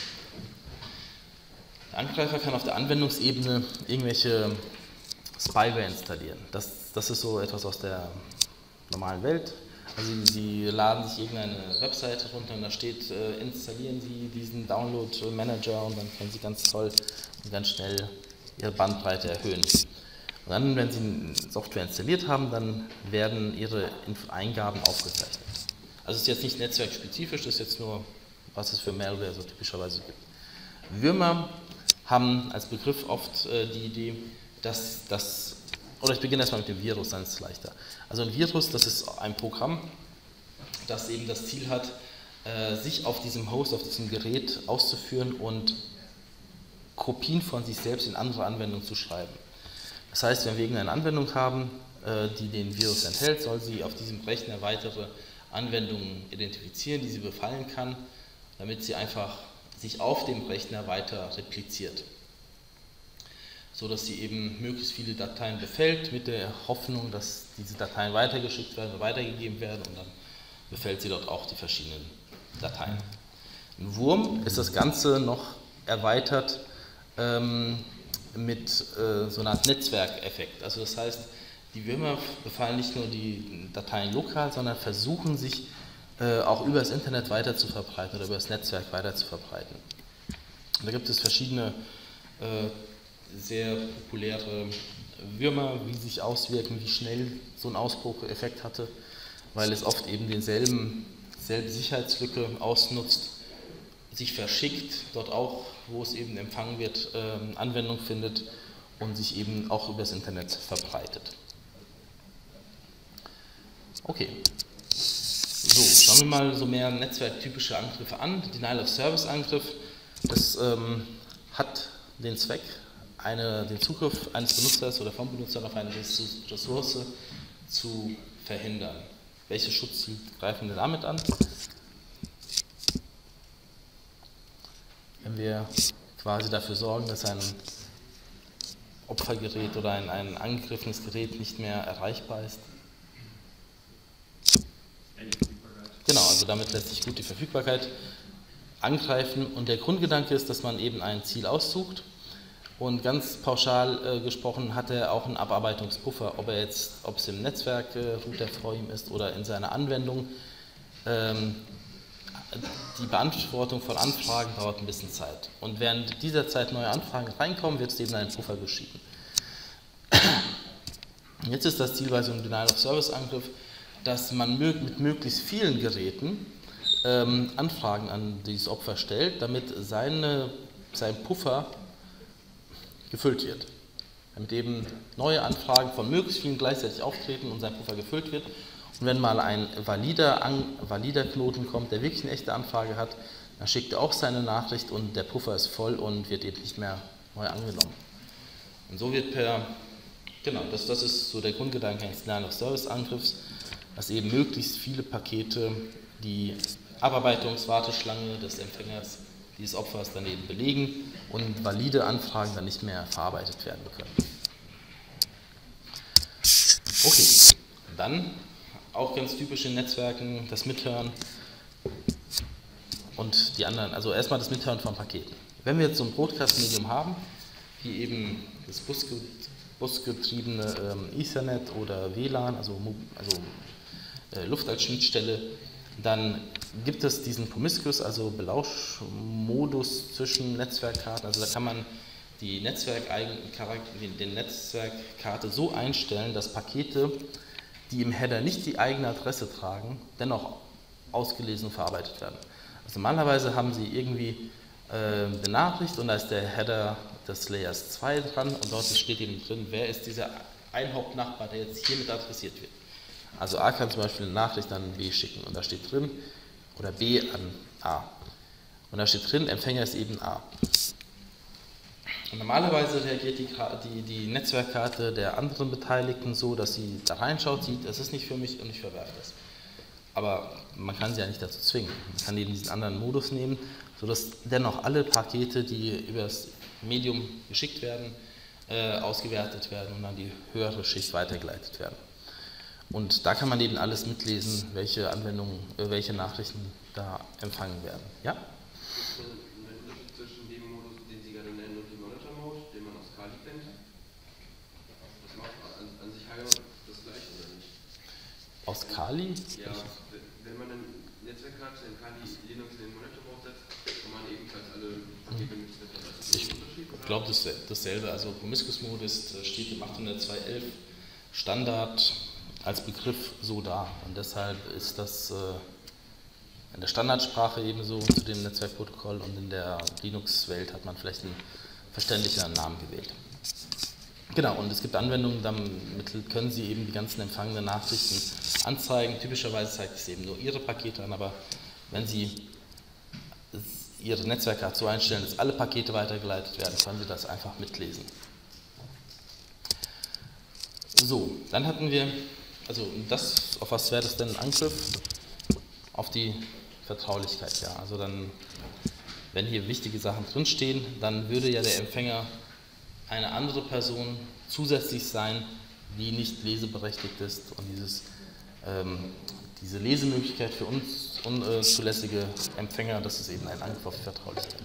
Der Angreifer kann auf der Anwendungsebene irgendwelche Spyware installieren. Das, das ist so etwas aus der normalen Welt. Also Sie laden sich irgendeine Webseite runter und da steht, äh, installieren Sie diesen Download-Manager und dann können Sie ganz toll und ganz schnell Ihre Bandbreite erhöhen. Und dann, wenn Sie Software installiert haben, dann werden Ihre Eingaben aufgezeichnet. Also es ist jetzt nicht netzwerkspezifisch, das ist jetzt nur, was es für Malware so typischerweise gibt. Würmer haben als Begriff oft äh, die Idee, dass das, oder ich beginne erstmal mit dem Virus, dann ist es leichter. Also ein Virus, das ist ein Programm, das eben das Ziel hat, äh, sich auf diesem Host, auf diesem Gerät auszuführen und Kopien von sich selbst in andere Anwendungen zu schreiben. Das heißt, wenn wir irgendeine Anwendung haben, äh, die den Virus enthält, soll sie auf diesem Rechner weitere Anwendungen identifizieren, die sie befallen kann, damit sie einfach sich auf dem Rechner weiter repliziert, so dass sie eben möglichst viele Dateien befällt, mit der Hoffnung, dass diese Dateien weitergeschickt werden oder weitergegeben werden und dann befällt sie dort auch die verschiedenen Dateien. Ein Wurm ist das Ganze noch erweitert ähm, mit äh, so einer Art Netzwerkeffekt. Also das heißt, die Würmer befallen nicht nur die Dateien lokal, sondern versuchen sich äh, auch über das Internet weiter zu verbreiten oder über das Netzwerk weiter zu verbreiten. Und da gibt es verschiedene äh, sehr populäre Würmer, wie sie sich auswirken, wie schnell so ein Ausbrucheffekt hatte, weil es oft eben denselben dieselbe Sicherheitslücke ausnutzt, sich verschickt, dort auch, wo es eben empfangen wird, ähm, Anwendung findet und sich eben auch über das Internet verbreitet. Okay, so, schauen wir mal so mehr netzwerktypische Angriffe an. Denial-of-Service-Angriff, das ähm, hat den Zweck, eine, den Zugriff eines Benutzers oder vom Benutzer auf eine Ressource zu verhindern. Welche Schutzziele greifen wir damit an? Wenn wir quasi dafür sorgen, dass ein Opfergerät oder ein, ein angegriffenes Gerät nicht mehr erreichbar ist. Genau, also damit lässt sich gut die Verfügbarkeit angreifen und der Grundgedanke ist, dass man eben ein Ziel aussucht und ganz pauschal äh, gesprochen hat er auch einen Abarbeitungspuffer, ob er jetzt, ob es im Netzwerk äh, Router vor ihm ist oder in seiner Anwendung. Ähm, die Beantwortung von Anfragen dauert ein bisschen Zeit und während dieser Zeit neue Anfragen reinkommen, wird es eben einen Puffer geschieden. Jetzt ist das Ziel bei so einem Denial-of-Service-Angriff, dass man mit möglichst vielen Geräten ähm, Anfragen an dieses Opfer stellt, damit seine, sein Puffer gefüllt wird. Damit eben neue Anfragen von möglichst vielen gleichzeitig auftreten und sein Puffer gefüllt wird. Und wenn mal ein valider, an, valider Knoten kommt, der wirklich eine echte Anfrage hat, dann schickt er auch seine Nachricht und der Puffer ist voll und wird eben nicht mehr neu angenommen. Und so wird per, genau, das, das ist so der Grundgedanke eines Denial-of-Service-Angriffs, dass eben möglichst viele Pakete die Abarbeitungswarteschlange des Empfängers, dieses Opfers dann eben belegen und valide Anfragen dann nicht mehr verarbeitet werden können. Okay, dann auch ganz typisch in Netzwerken das Mithören und die anderen, also erstmal das Mithören von Paketen. Wenn wir jetzt so ein Broadcast-Medium haben, wie eben das busge busgetriebene ähm, Ethernet oder W L A N, also, also äh, Luft als Schnittstelle, dann gibt es diesen Promiscuous, also Belauschmodus zwischen Netzwerkkarten, also da kann man die den Netzwerkkarte so einstellen, dass Pakete, die im Header nicht die eigene Adresse tragen, dennoch ausgelesen und verarbeitet werden. Also normalerweise haben Sie irgendwie äh, eine Nachricht und da ist der Header des Layers zwei dran und dort steht eben drin, wer ist dieser ein Hauptnachbar, der jetzt hiermit adressiert wird. Also A kann zum Beispiel eine Nachricht an B schicken und da steht drin, oder B an A. Und da steht drin, Empfänger ist eben A. Und normalerweise reagiert die, die, die Netzwerkkarte der anderen Beteiligten so, dass sie da reinschaut, sieht, es ist nicht für mich und ich verwerfe das. Aber man kann sie ja nicht dazu zwingen. Man kann eben diesen anderen Modus nehmen, sodass dennoch alle Pakete, die über das Medium geschickt werden, äh, ausgewertet werden und an die höhere Schicht weitergeleitet werden. Und da kann man eben alles mitlesen, welche Anwendungen, äh, welche Nachrichten da empfangen werden. Ja? Zwischen dem Modus, den Sie gerade nennen, und dem Monitor-Mode, den man aus Kali kennt? Das macht an, an sich halber das gleiche, oder nicht? Aus Kali? Ja, wenn man eine Netzwerkkarte in Kali Linux in den Monitor-Mode setzt, kann man ebenfalls alle Pakete mit Netzwerk. Ich glaube dasselbe, also Promiscuous-Mode steht im achthundertzwei Punkt elf Standard als Begriff so da und deshalb ist das äh, in der Standardsprache ebenso zu dem Netzwerkprotokoll und in der Linux-Welt hat man vielleicht einen verständlicheren Namen gewählt. Genau, und es gibt Anwendungen, damit können Sie eben die ganzen empfangenen Nachrichten anzeigen. Typischerweise zeigt es eben nur Ihre Pakete an, aber wenn Sie Ihre Netzwerkkarte so einstellen, dass alle Pakete weitergeleitet werden, können Sie das einfach mitlesen. So, dann hatten wir, also das, auf was wäre das denn ein Angriff? Auf die Vertraulichkeit, ja. Also dann, wenn hier wichtige Sachen drinstehen, dann würde ja der Empfänger eine andere Person zusätzlich sein, die nicht leseberechtigt ist und dieses, ähm, diese Lesemöglichkeit für uns unzulässige Empfänger, das ist eben ein Angriff auf die Vertraulichkeit.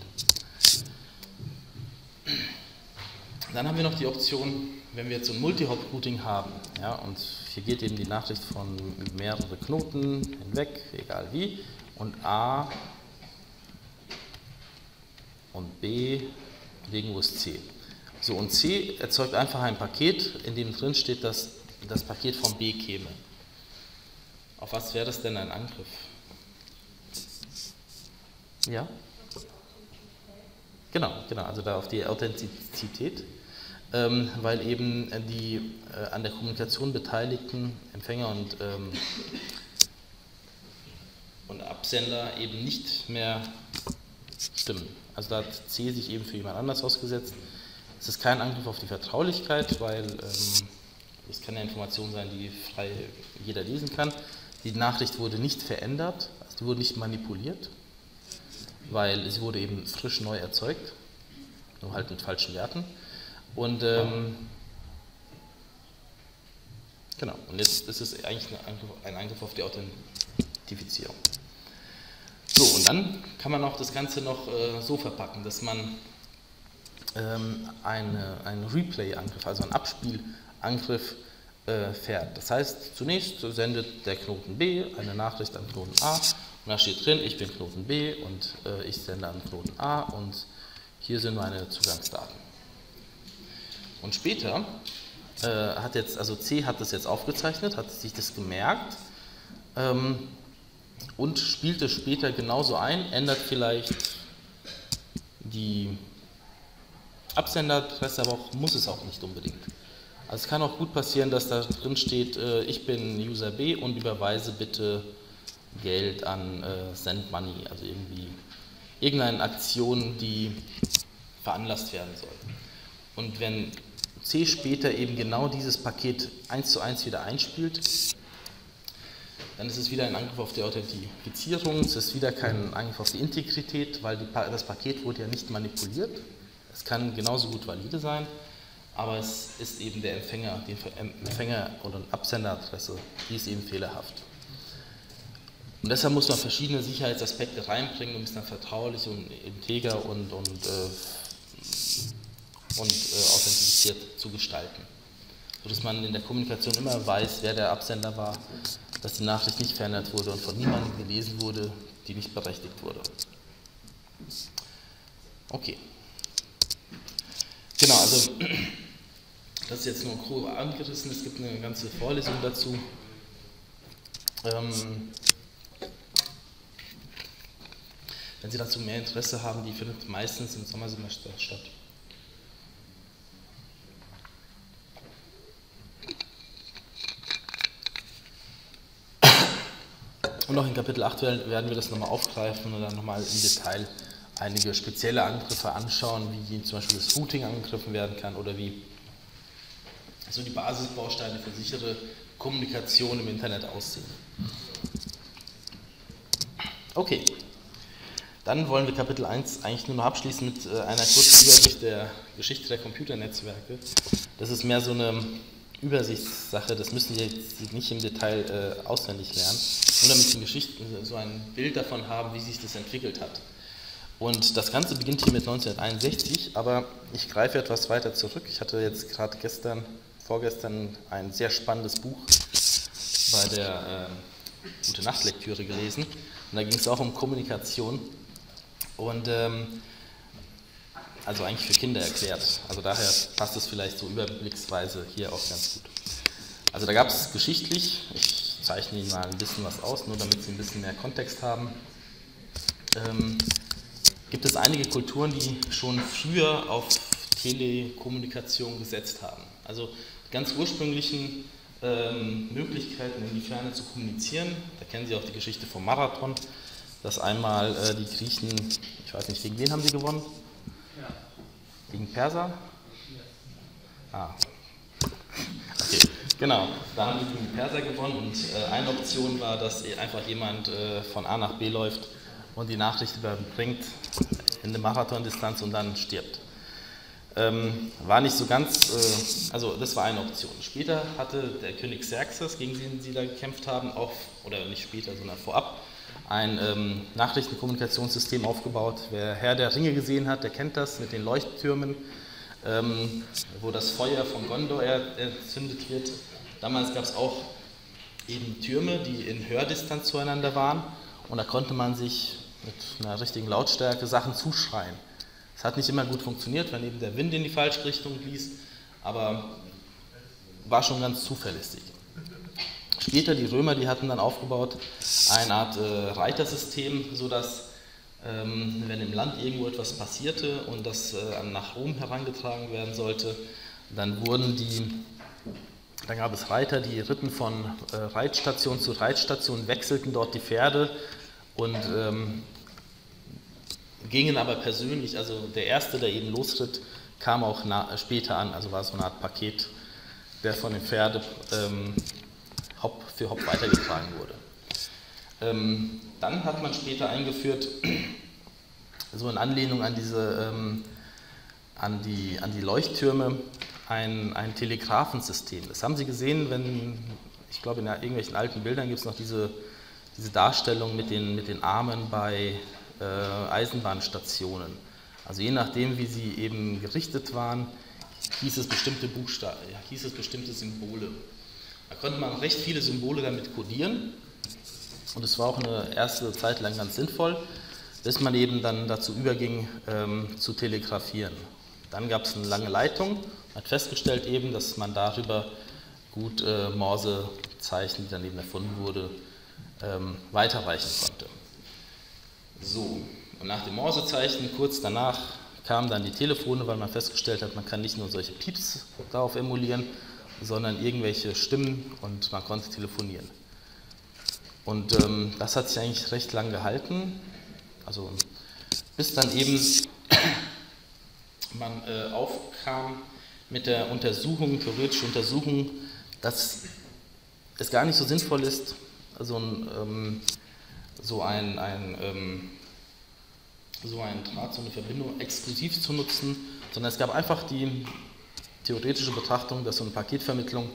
Dann haben wir noch die Option, wenn wir jetzt so ein Multi-Hop-Routing haben, ja, und hier geht eben die Nachricht von mehreren Knoten hinweg, egal wie, und A und B und irgendwo ist C. So, und C erzeugt einfach ein Paket, in dem drin steht, dass das Paket von B käme. Auf was wäre das denn ein Angriff? Ja? Genau, genau, also da auf die Authentizität, ähm, weil eben die äh, an der Kommunikation beteiligten Empfänger und, ähm, und Absender eben nicht mehr stimmen. Also da hat C sich eben für jemand anders ausgesetzt. Es ist kein Angriff auf die Vertraulichkeit, weil ähm, es kann ja Information sein, die frei jeder lesen kann. Die Nachricht wurde nicht verändert, also die wurde nicht manipuliert, weil sie wurde eben frisch neu erzeugt, nur halt mit falschen Werten. Und ähm, genau, und jetzt ist es eigentlich ein Angriff, ein Angriff auf die Authentifizierung. So, und dann kann man auch das Ganze noch äh, so verpacken, dass man ähm, eine, einen Replay-Angriff, also einen Abspielangriff äh, fährt. Das heißt, zunächst sendet der Knoten B eine Nachricht an Knoten A und da steht drin, ich bin Knoten B und äh, ich sende an Knoten A und hier sind meine Zugangsdaten. Und später äh, hat jetzt, also C hat das jetzt aufgezeichnet, hat sich das gemerkt ähm, und spielt es später genauso ein, ändert vielleicht die Absenderadresse, aber auch, muss es auch nicht unbedingt. Also es kann auch gut passieren, dass da drin steht, äh, ich bin User B und überweise bitte Geld an äh, Send Money, also irgendwie irgendeine Aktion, die veranlasst werden soll. Und wenn C später eben genau dieses Paket eins zu eins wieder einspielt, dann ist es wieder ein Angriff auf die Authentifizierung, es ist wieder kein Angriff auf die Integrität, weil die, das Paket wurde ja nicht manipuliert. Es kann genauso gut valide sein, aber es ist eben der Empfänger, die Empfänger- oder Absenderadresse, die ist eben fehlerhaft. Und deshalb muss man verschiedene Sicherheitsaspekte reinbringen, um es dann vertraulich und integer und, und, äh, und äh, authentifiziert zu gestalten. Sodass man in der Kommunikation immer weiß, wer der Absender war, dass die Nachricht nicht verändert wurde und von niemandem gelesen wurde, die nicht berechtigt wurde. Okay. Genau, also das ist jetzt nur grob angerissen, es gibt eine ganze Vorlesung dazu. Ähm, wenn Sie dazu mehr Interesse haben, die findet meistens im Sommersemester statt. Und auch in Kapitel acht werden wir das nochmal aufgreifen und dann nochmal im Detail einige spezielle Angriffe anschauen, wie zum Beispiel das Routing angegriffen werden kann oder wie so die Basisbausteine für sichere Kommunikation im Internet aussehen. Okay, dann wollen wir Kapitel eins eigentlich nur noch abschließen mit einer kurzen Übersicht der Geschichte der Computernetzwerke. Das ist mehr so eine Übersichtssache, das müssen Sie jetzt nicht im Detail äh, auswendig lernen, nur damit Sie Geschichten, so ein Bild davon haben, wie sich das entwickelt hat. Und das Ganze beginnt hier mit neunzehnhunderteinundsechzig, aber ich greife etwas weiter zurück. Ich hatte jetzt gerade gestern, vorgestern ein sehr spannendes Buch bei der äh, Gute-Nacht-Lektüre gelesen und da ging es auch um Kommunikation und ähm, also eigentlich für Kinder erklärt. Also daher passt es vielleicht so überblicksweise hier auch ganz gut. Also da gab es geschichtlich, ich zeichne Ihnen mal ein bisschen was aus, nur damit Sie ein bisschen mehr Kontext haben, ähm, gibt es einige Kulturen, die schon früher auf Telekommunikation gesetzt haben. Also die ganz ursprünglichen ähm, Möglichkeiten in die Ferne zu kommunizieren, da kennen Sie auch die Geschichte vom Marathon, dass einmal äh, die Griechen, ich weiß nicht, gegen wen haben sie gewonnen? Gegen Perser? Ah. Okay, genau. Da haben die gegen Perser gewonnen und äh, eine Option war, dass einfach jemand äh, von A nach B läuft und die Nachricht überbringt in eine Marathondistanz und dann stirbt. Ähm, war nicht so ganz, äh, also das war eine Option. Später hatte der König Xerxes, gegen den sie da gekämpft haben, auch, oder nicht später, sondern vorab, ein ähm, Nachrichtenkommunikationssystem aufgebaut. Wer Herr der Ringe gesehen hat, der kennt das mit den Leuchttürmen, ähm, wo das Feuer von Gondor er, erzündet wird. Damals gab es auch eben Türme, die in Hördistanz zueinander waren und da konnte man sich mit einer richtigen Lautstärke Sachen zuschreien. Es hat nicht immer gut funktioniert, wenn eben der Wind in die falsche Richtung blies, aber war schon ganz zuverlässig. Später die Römer, die hatten dann aufgebaut eine Art äh, Reitersystem, sodass ähm, wenn im Land irgendwo etwas passierte und das äh, nach Rom herangetragen werden sollte, dann wurden die, dann gab es Reiter, die ritten von äh, Reitstation zu Reitstation, wechselten dort die Pferde und ähm, gingen aber persönlich, also der Erste, der eben losritt, kam auch na, später an, also war so eine Art Paket, der von den Pferden ähm, Hopp für Hopp weitergetragen wurde. Ähm, dann hat man später eingeführt, so in Anlehnung an diese, ähm, an die, an die Leuchttürme, ein, ein Telegrafensystem. Das haben Sie gesehen, wenn, ich glaube in irgendwelchen alten Bildern gibt es noch diese, diese Darstellung mit den, mit den Armen bei äh, Eisenbahnstationen. Also je nachdem, wie sie eben gerichtet waren, hieß es bestimmte Buchstaben, hieß es bestimmte Symbole. Da konnte man recht viele Symbole damit kodieren und es war auch eine erste Zeit lang ganz sinnvoll, bis man eben dann dazu überging, ähm, zu telegrafieren. Dann gab es eine lange Leitung, man hat festgestellt eben, dass man darüber gut äh, Morsezeichen, die dann eben erfunden wurde, ähm, weiterreichen konnte. So, und nach dem Morsezeichen, kurz danach, kamen dann die Telefone, weil man festgestellt hat, man kann nicht nur solche Pieps darauf emulieren, sondern irgendwelche Stimmen und man konnte telefonieren. Und ähm, das hat sich eigentlich recht lang gehalten, also bis dann eben man äh, aufkam mit der Untersuchung, theoretische Untersuchung, dass es gar nicht so sinnvoll ist, so ein, ähm, so ein, ein ähm, so einen Draht, so eine Verbindung exklusiv zu nutzen, sondern es gab einfach die theoretische Betrachtung, dass so eine Paketvermittlung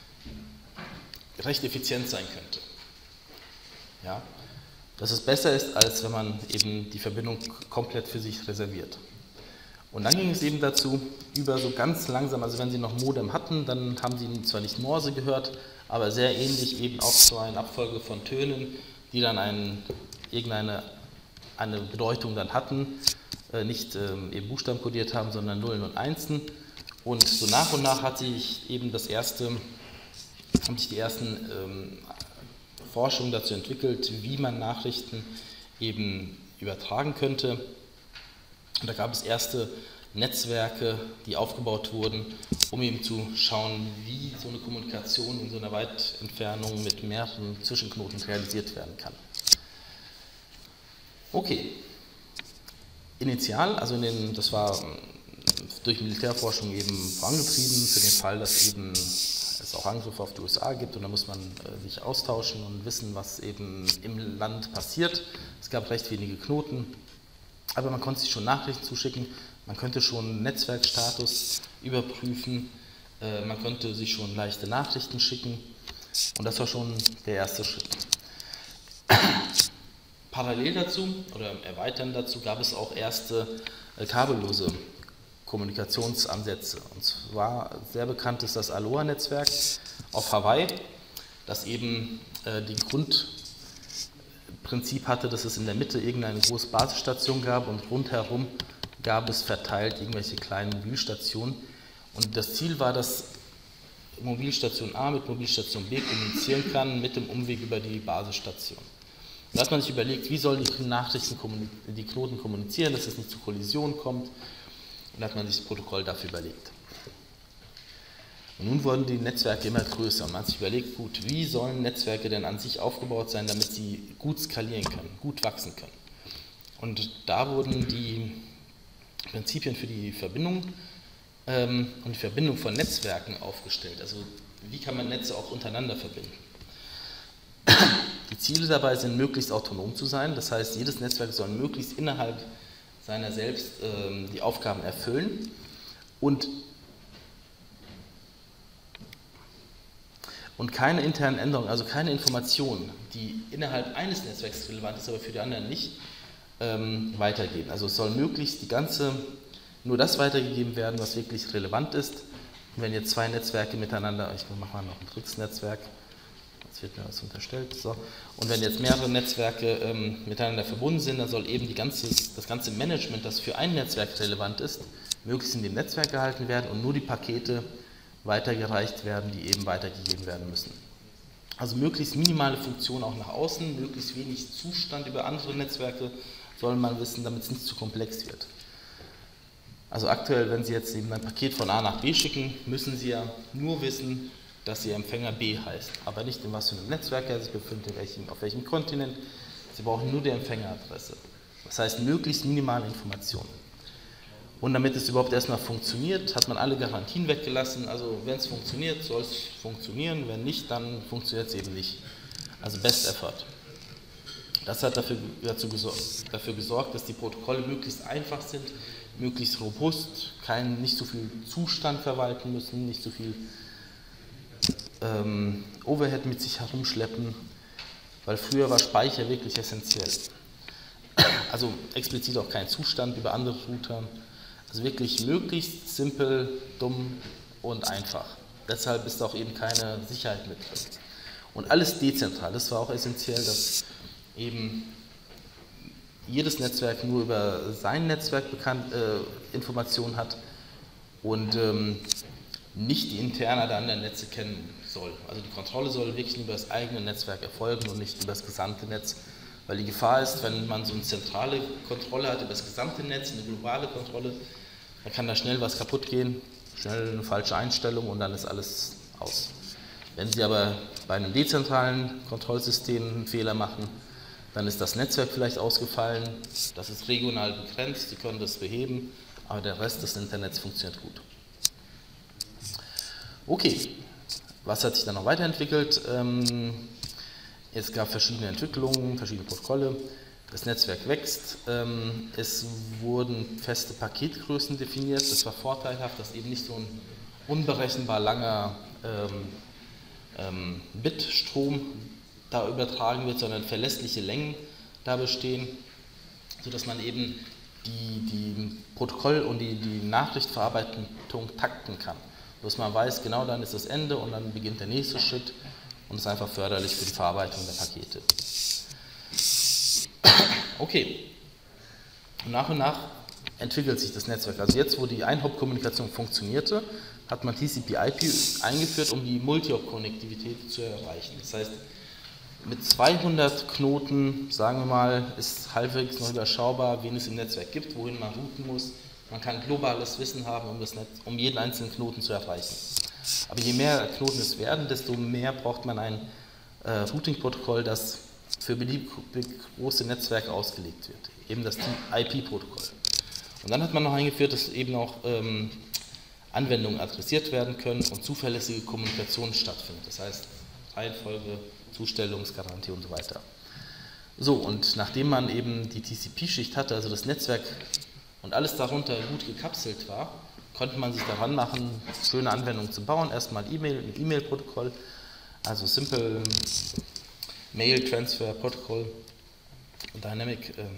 recht effizient sein könnte. Ja? Dass es besser ist, als wenn man eben die Verbindung komplett für sich reserviert. Und dann ging es eben dazu, über so ganz langsam, also wenn Sie noch Modem hatten, dann haben Sie zwar nicht Morse gehört, aber sehr ähnlich eben auch so eine Abfolge von Tönen, die dann einen, irgendeine eine Bedeutung dann hatten, äh, nicht ähm, eben Buchstaben kodiert haben, sondern Nullen und Einsen. Und so nach und nach hat sich eben das erste, haben sich die ersten ähm, Forschungen dazu entwickelt, wie man Nachrichten eben übertragen könnte. Und da gab es erste Netzwerke, die aufgebaut wurden, um eben zu schauen, wie so eine Kommunikation in so einer Weitentfernung mit mehreren Zwischenknoten realisiert werden kann. Okay, initial, also in den, das war durch Militärforschung eben vorangetrieben, für den Fall, dass eben es auch Angriffe auf die U S A gibt und da muss man äh, sich austauschen und wissen, was eben im Land passiert. Es gab recht wenige Knoten, aber man konnte sich schon Nachrichten zuschicken, man könnte schon Netzwerkstatus überprüfen, äh, man konnte sich schon leichte Nachrichten schicken und das war schon der erste Schritt. Parallel dazu oder erweiternd dazu gab es auch erste äh, kabellose Kommunikationsansätze. Und zwar sehr bekannt ist das Aloha-Netzwerk auf Hawaii, das eben äh, die Grundprinzip hatte, dass es in der Mitte irgendeine große Basisstation gab und rundherum gab es verteilt irgendwelche kleinen Mobilstationen. Und das Ziel war, dass Mobilstation A mit Mobilstation B kommunizieren kann mit dem Umweg über die Basisstation. Da hat man sich überlegt, wie sollen die Nachrichten, die Knoten kommunizieren, dass es nicht zu Kollisionen kommt. Und da hat man sich das Protokoll dafür überlegt. Und nun wurden die Netzwerke immer größer und man hat sich überlegt, gut, wie sollen Netzwerke denn an sich aufgebaut sein, damit sie gut skalieren können, gut wachsen können. Und da wurden die Prinzipien für die Verbindung ähm, und die Verbindung von Netzwerken aufgestellt. Also wie kann man Netze auch untereinander verbinden. Die Ziele dabei sind, möglichst autonom zu sein, das heißt, jedes Netzwerk soll möglichst innerhalb seiner selbst ähm, die Aufgaben erfüllen und, und keine internen Änderungen, also keine Informationen, die innerhalb eines Netzwerks relevant ist, aber für die anderen nicht, ähm, weitergeben. Also es soll möglichst die ganze, nur das weitergegeben werden, was wirklich relevant ist. Und wenn jetzt zwei Netzwerke miteinander, ich mache mal noch ein drittes Netzwerk, jetzt wird mir was unterstellt, so. Und wenn jetzt mehrere Netzwerke ähm, miteinander verbunden sind, dann soll eben die ganze, das ganze Management, das für ein Netzwerk relevant ist, möglichst in dem Netzwerk gehalten werden und nur die Pakete weitergereicht werden, die eben weitergegeben werden müssen. Also möglichst minimale Funktion auch nach außen, möglichst wenig Zustand über andere Netzwerke, soll man wissen, damit es nicht zu komplex wird. Also aktuell, wenn Sie jetzt eben ein Paket von A nach B schicken, müssen Sie ja nur wissen, dass Ihr Empfänger B heißt, aber nicht in was für einem Netzwerk er sich befindet, in welchem, auf welchem Kontinent. Sie brauchen nur die Empfängeradresse. Das heißt, möglichst minimale Informationen. Und damit es überhaupt erstmal funktioniert, hat man alle Garantien weggelassen. Also wenn es funktioniert, soll es funktionieren. Wenn nicht, dann funktioniert es eben nicht. Also Best Effort. Das hat dafür, dazu gesorgt, dafür gesorgt, dass die Protokolle möglichst einfach sind, möglichst robust, kein, nicht so viel Zustand verwalten müssen, nicht so viel ähm, Overhead mit sich herumschleppen, weil früher war Speicher wirklich essentiell. Also explizit auch kein Zustand über andere Router. Also wirklich möglichst simpel, dumm und einfach. Deshalb ist auch eben keine Sicherheit mit drin. Und alles dezentral. Das war auch essentiell, dass eben jedes Netzwerk nur über sein Netzwerk bekannt, äh, Informationen hat und ähm, nicht die Interna der anderen Netze kennen soll. Also die Kontrolle soll wirklich nur über das eigene Netzwerk erfolgen und nicht über das gesamte Netz. Weil die Gefahr ist, wenn man so eine zentrale Kontrolle hat über das gesamte Netz, eine globale Kontrolle, dann kann da schnell was kaputt gehen, schnell eine falsche Einstellung und dann ist alles aus. Wenn Sie aber bei einem dezentralen Kontrollsystem einen Fehler machen, dann ist das Netzwerk vielleicht ausgefallen, das ist regional begrenzt, Sie können das beheben, aber der Rest des Internets funktioniert gut. Okay, was hat sich dann noch weiterentwickelt? Es gab verschiedene Entwicklungen, verschiedene Protokolle, das Netzwerk wächst, es wurden feste Paketgrößen definiert, das war vorteilhaft, dass eben nicht so ein unberechenbar langer Bitstrom da übertragen wird, sondern verlässliche Längen da bestehen, sodass man eben die, die Protokoll- und die, die Nachrichtverarbeitung takten kann. Dass man weiß, genau dann ist das Ende und dann beginnt der nächste Schritt und ist einfach förderlich für die Verarbeitung der Pakete. Okay, und nach und nach entwickelt sich das Netzwerk. Also jetzt, wo die Ein-Hop-Kommunikation funktionierte, hat man T C P I P eingeführt, um die Multi-Hop-Konnektivität zu erreichen. Das heißt, mit zweihundert Knoten, sagen wir mal, ist halbwegs noch überschaubar, wen es im Netzwerk gibt, wohin man routen muss. Man kann globales Wissen haben, um, das Netz, um jeden einzelnen Knoten zu erreichen. Aber je mehr Knoten es werden, desto mehr braucht man ein äh, Routing-Protokoll, das für beliebig große Netzwerke ausgelegt wird, eben das I P-Protokoll. Und dann hat man noch eingeführt, dass eben auch ähm, Anwendungen adressiert werden können und zuverlässige Kommunikation stattfindet. Das heißt, Reihenfolge, Zustellungsgarantie und so weiter. So, und nachdem man eben die T C P-Schicht hatte, also das Netzwerk und alles darunter gut gekapselt war, konnte man sich daran machen, schöne Anwendungen zu bauen. Erstmal E-Mail, ein E-Mail-Protokoll, also Simple Mail Transfer Protocol, Dynamic äh,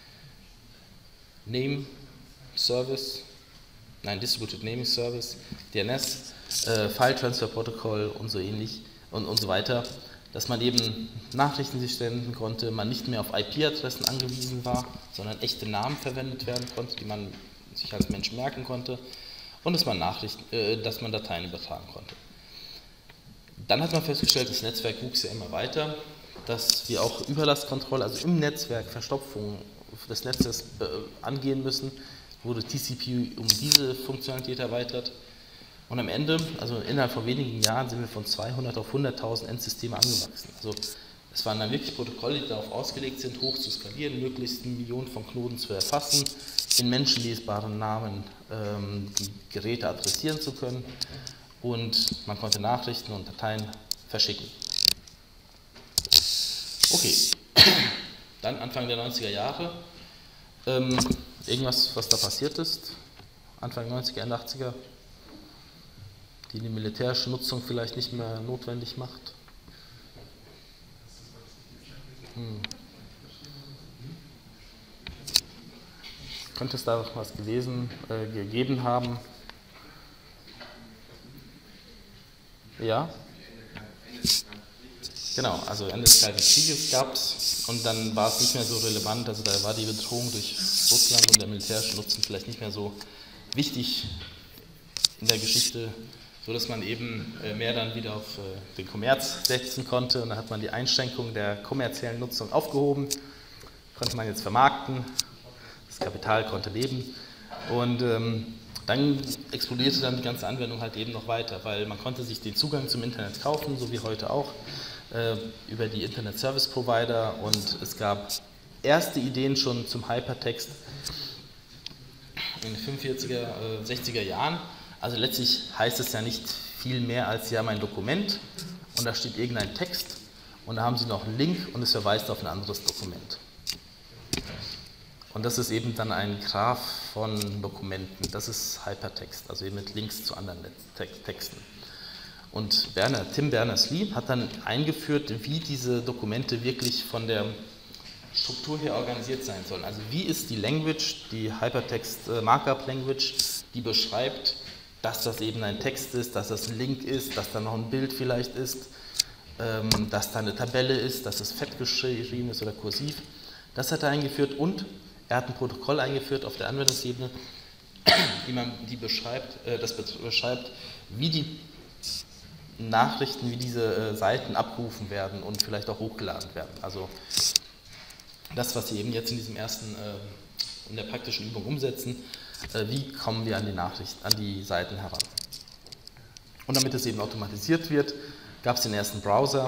Name Service, nein, Distributed Naming Service, D N S, äh, File Transfer Protocol und so ähnlich und, und so weiter, dass man eben Nachrichten sich senden konnte, man nicht mehr auf I P-Adressen angewiesen war, sondern echte Namen verwendet werden konnte, die man sich als Mensch merken konnte und dass man, Nachrichten, äh, dass man Dateien übertragen konnte. Dann hat man festgestellt, das Netzwerk wuchs ja immer weiter, dass wir auch Überlastkontrolle, also im Netzwerk Verstopfung des Netzes äh, angehen müssen, wurde T C P um diese Funktionalität erweitert. Und am Ende, also innerhalb von wenigen Jahren, sind wir von zweihundert auf hunderttausend Endsysteme angewachsen. Also es waren dann wirklich Protokolle, die darauf ausgelegt sind, hoch zu skalieren, möglichst Millionen von Knoten zu erfassen, in menschenlesbaren Namen ähm, die Geräte adressieren zu können und man konnte Nachrichten und Dateien verschicken. Okay, dann Anfang der neunziger Jahre, ähm, irgendwas, was da passiert ist, Anfang neunziger, Ende achtziger, die die militärische Nutzung vielleicht nicht mehr notwendig macht. Hm. Könnte es da noch was gewesen, äh, gegeben haben? Ja? Genau, also Ende des Kalten Krieges gab es und dann war es nicht mehr so relevant, also da war die Bedrohung durch Russland und der militärische Nutzen vielleicht nicht mehr so wichtig in der Geschichte, so dass man eben mehr dann wieder auf den Kommerz setzen konnte und dann hat man die Einschränkung der kommerziellen Nutzung aufgehoben konnte man jetzt vermarkten, das Kapital konnte leben und ähm, dann explodierte dann die ganze Anwendung halt eben noch weiter, weil man konnte sich den Zugang zum Internet kaufen, so wie heute auch, äh, über die Internet Service Provider und es gab erste Ideen schon zum Hypertext in den fünfundvierziger, äh, sechziger Jahren. Also letztlich heißt es ja nicht viel mehr als, Sie haben ein Dokument und da steht irgendein Text und da haben Sie noch einen Link und es verweist auf ein anderes Dokument. Und das ist eben dann ein Graph von Dokumenten, das ist Hypertext, also eben mit Links zu anderen Texten. Und Berners, Tim Berners-Lee hat dann eingeführt, wie diese Dokumente wirklich von der Struktur her organisiert sein sollen. Also wie ist die Language, die Hypertext äh, Markup Language, die beschreibt, dass das eben ein Text ist, dass das ein Link ist, dass da noch ein Bild vielleicht ist, ähm, dass da eine Tabelle ist, dass es fett geschrieben ist oder kursiv. Das hat er eingeführt und er hat ein Protokoll eingeführt auf der Anwendungsebene, die man die beschreibt, äh, das beschreibt, wie die Nachrichten, wie diese äh, Seiten abgerufen werden und vielleicht auch hochgeladen werden. Also das, was Sie eben jetzt in diesem ersten, äh, in der praktischen Übung umsetzen, äh, wie kommen wir an die Nachricht, an die Seiten heran. Und damit es eben automatisiert wird, gab es den ersten Browser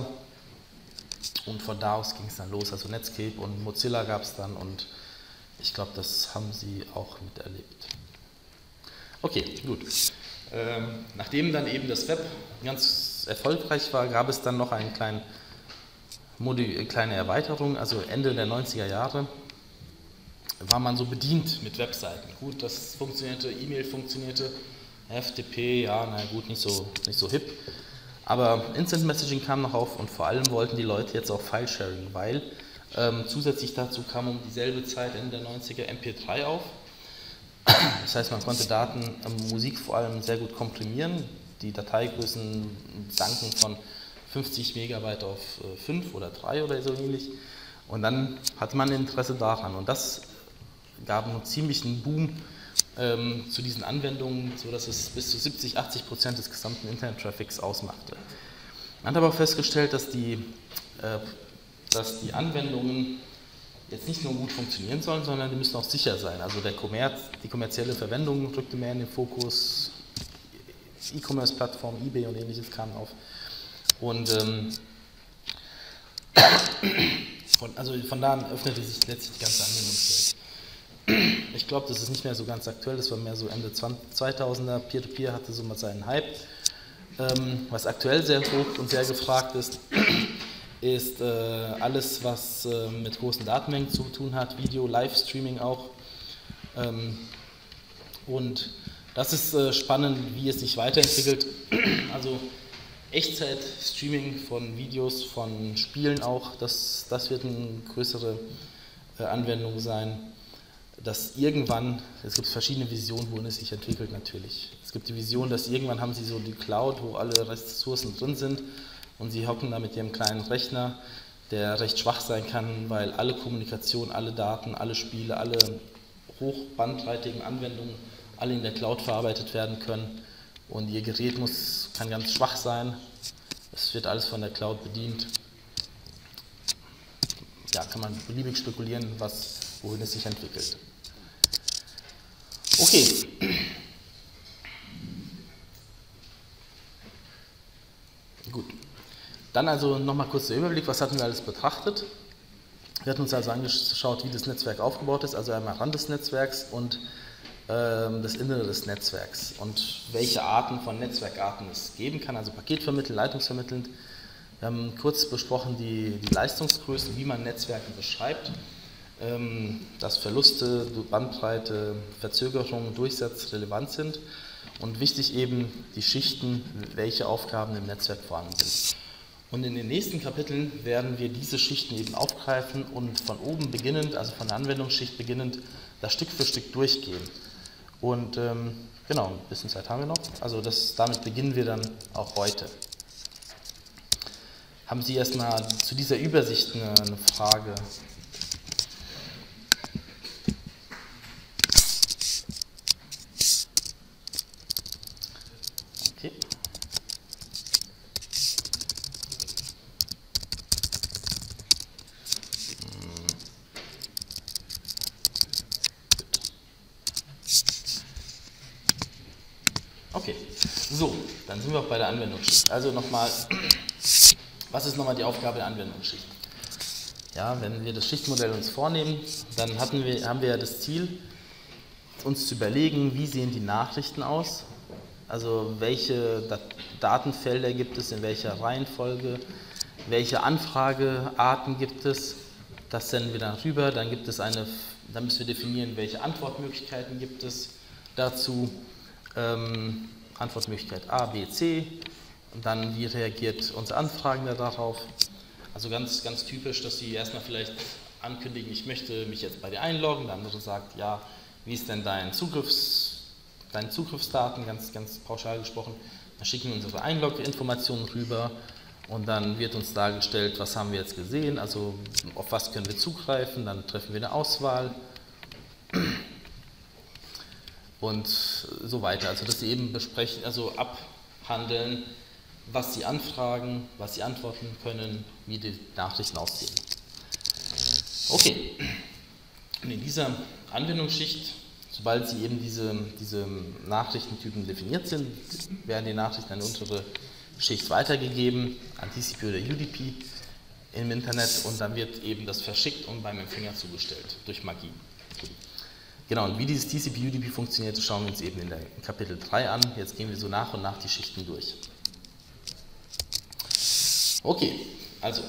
und von da aus ging es dann los, also Netscape und Mozilla gab es dann und ich glaube, das haben Sie auch miterlebt. Okay, gut. Ähm, nachdem dann eben das Web ganz erfolgreich war, gab es dann noch einen kleinen Modi- kleine Erweiterung, also Ende der neunziger Jahre war man so bedient mit Webseiten. Gut, das funktionierte, E-Mail funktionierte, F T P, ja, na gut, nicht so, nicht so hip. Aber Instant Messaging kam noch auf und vor allem wollten die Leute jetzt auch File-Sharing, weil ähm, zusätzlich dazu kam um dieselbe Zeit Ende der neunziger M P drei auf. Das heißt, man konnte Daten, äh, Musik vor allem sehr gut komprimieren. Die Dateigrößen sanken von fünfzig Megabyte auf äh, fünf oder drei oder so ähnlich. Und dann hatte man Interesse daran. Und das gab einen ziemlichen Boom ähm, zu diesen Anwendungen, sodass es bis zu siebzig, achtzig Prozent des gesamten Internet-Traffics ausmachte. Man hat aber auch festgestellt, dass die, äh, dass die Anwendungen jetzt nicht nur gut funktionieren sollen, sondern die müssen auch sicher sein. Also der Kommerz, die kommerzielle Verwendung rückte mehr in den Fokus, E-Commerce-Plattformen, eBay und ähnliches kamen auf. Und ähm, von, also von da an öffnete sich letztlich die ganze Anwendungswelt. Ich glaube, das ist nicht mehr so ganz aktuell, das war mehr so Ende zweitausender, Peer-to-Peer hatte so mal seinen Hype. Ähm, was aktuell sehr hoch und sehr gefragt ist, ist äh, alles, was äh, mit großen Datenmengen zu tun hat, Video, Livestreaming auch. Ähm, und das ist äh, spannend, wie es sich weiterentwickelt. Also Echtzeit-Streaming von Videos, von Spielen auch, das, das wird eine größere äh, Anwendung sein. Dass irgendwann, es gibt verschiedene Visionen, wohin es sich entwickelt natürlich. Es gibt die Vision, dass irgendwann haben Sie so die Cloud, wo alle Ressourcen drin sind und Sie hocken da mit Ihrem kleinen Rechner, der recht schwach sein kann, weil alle Kommunikation, alle Daten, alle Spiele, alle hochbandbreitigen Anwendungen alle in der Cloud verarbeitet werden können und Ihr Gerät muss, kann ganz schwach sein. Es wird alles von der Cloud bedient. Ja, kann man beliebig spekulieren, was, wohin es sich entwickelt. Okay. Gut. Dann also nochmal kurz der Überblick, was hatten wir alles betrachtet. Wir hatten uns also angeschaut, wie das Netzwerk aufgebaut ist, also einmal Rand des Netzwerks und ähm, das Innere des Netzwerks und welche Arten von Netzwerkarten es geben kann, also paketvermittelnd, leitungsvermittelnd. Wir haben kurz besprochen die, die Leistungsgrößen, wie man Netzwerke beschreibt, ähm, dass Verluste, Bandbreite, Verzögerung, Durchsatz relevant sind und wichtig eben die Schichten, welche Aufgaben im Netzwerk vorhanden sind. Und in den nächsten Kapiteln werden wir diese Schichten eben aufgreifen und von oben beginnend, also von der Anwendungsschicht beginnend, das Stück für Stück durchgehen. Und ähm, genau, ein bisschen Zeit haben wir noch, also das, damit beginnen wir dann auch heute. Haben Sie erstmal zu dieser Übersicht eine, eine Frage? Okay. So, dann sind wir auch bei der Anwendungsschicht. Also nochmal, was ist nochmal die Aufgabe der Anwendungsschicht? Ja, wenn wir das Schichtmodell uns vornehmen, dann hatten wir, haben wir ja das Ziel, uns zu überlegen, wie sehen die Nachrichten aus, also welche Dat- Datenfelder gibt es, in welcher Reihenfolge, welche Anfragearten gibt es, das senden wir dann rüber, dann gibt es eine, dann müssen wir definieren, welche Antwortmöglichkeiten gibt es dazu, ähm, Antwortmöglichkeit A, B, C, und dann wie reagiert unser Anfragender darauf. Also ganz, ganz typisch, dass Sie erstmal vielleicht ankündigen, ich möchte mich jetzt bei dir einloggen, der andere sagt, ja, wie ist denn dein Zugriffs, deine Zugriffsdaten, ganz, ganz pauschal gesprochen, dann schicken wir unsere Einlog-Informationen rüber und dann wird uns dargestellt, was haben wir jetzt gesehen, also auf was können wir zugreifen, dann treffen wir eine Auswahl und so weiter. Also dass Sie eben besprechen, also abhandeln, was Sie anfragen, was Sie antworten können, wie die Nachrichten aussehen. Okay, und in dieser Anwendungsschicht, sobald Sie eben diese, diese Nachrichtentypen definiert sind, werden die Nachrichten an eine untere Schicht weitergegeben, an T C P oder U D P im Internet, und dann wird eben das verschickt und beim Empfänger zugestellt, durch Magie. Genau, und wie dieses T C P U D P funktioniert, schauen wir uns eben in, der, in Kapitel drei an. Jetzt gehen wir so nach und nach die Schichten durch. Okay, also,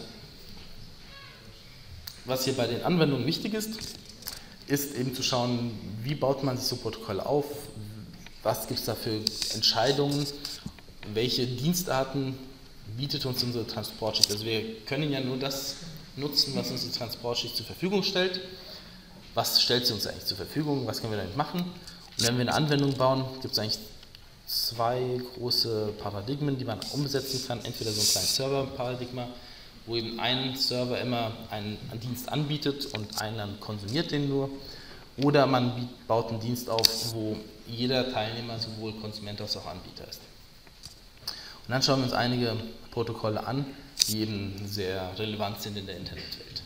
was hier bei den Anwendungen wichtig ist, ist eben zu schauen, wie baut man sich so Protokolle auf, was gibt es da für Entscheidungen, welche Dienstarten bietet uns unsere Transportschicht. Also wir können ja nur das nutzen, was uns die Transportschicht zur Verfügung stellt. Was stellt sie uns eigentlich zur Verfügung, was können wir damit machen? Und wenn wir eine Anwendung bauen, gibt es eigentlich zwei große Paradigmen, die man umsetzen kann. Entweder so ein kleines Server-Paradigma, wo eben ein Server immer einen, einen Dienst anbietet und einer konsumiert den nur. Oder man baut einen Dienst auf, wo jeder Teilnehmer sowohl Konsument als auch Anbieter ist. Und dann schauen wir uns einige Protokolle an, die eben sehr relevant sind in der Internetwelt.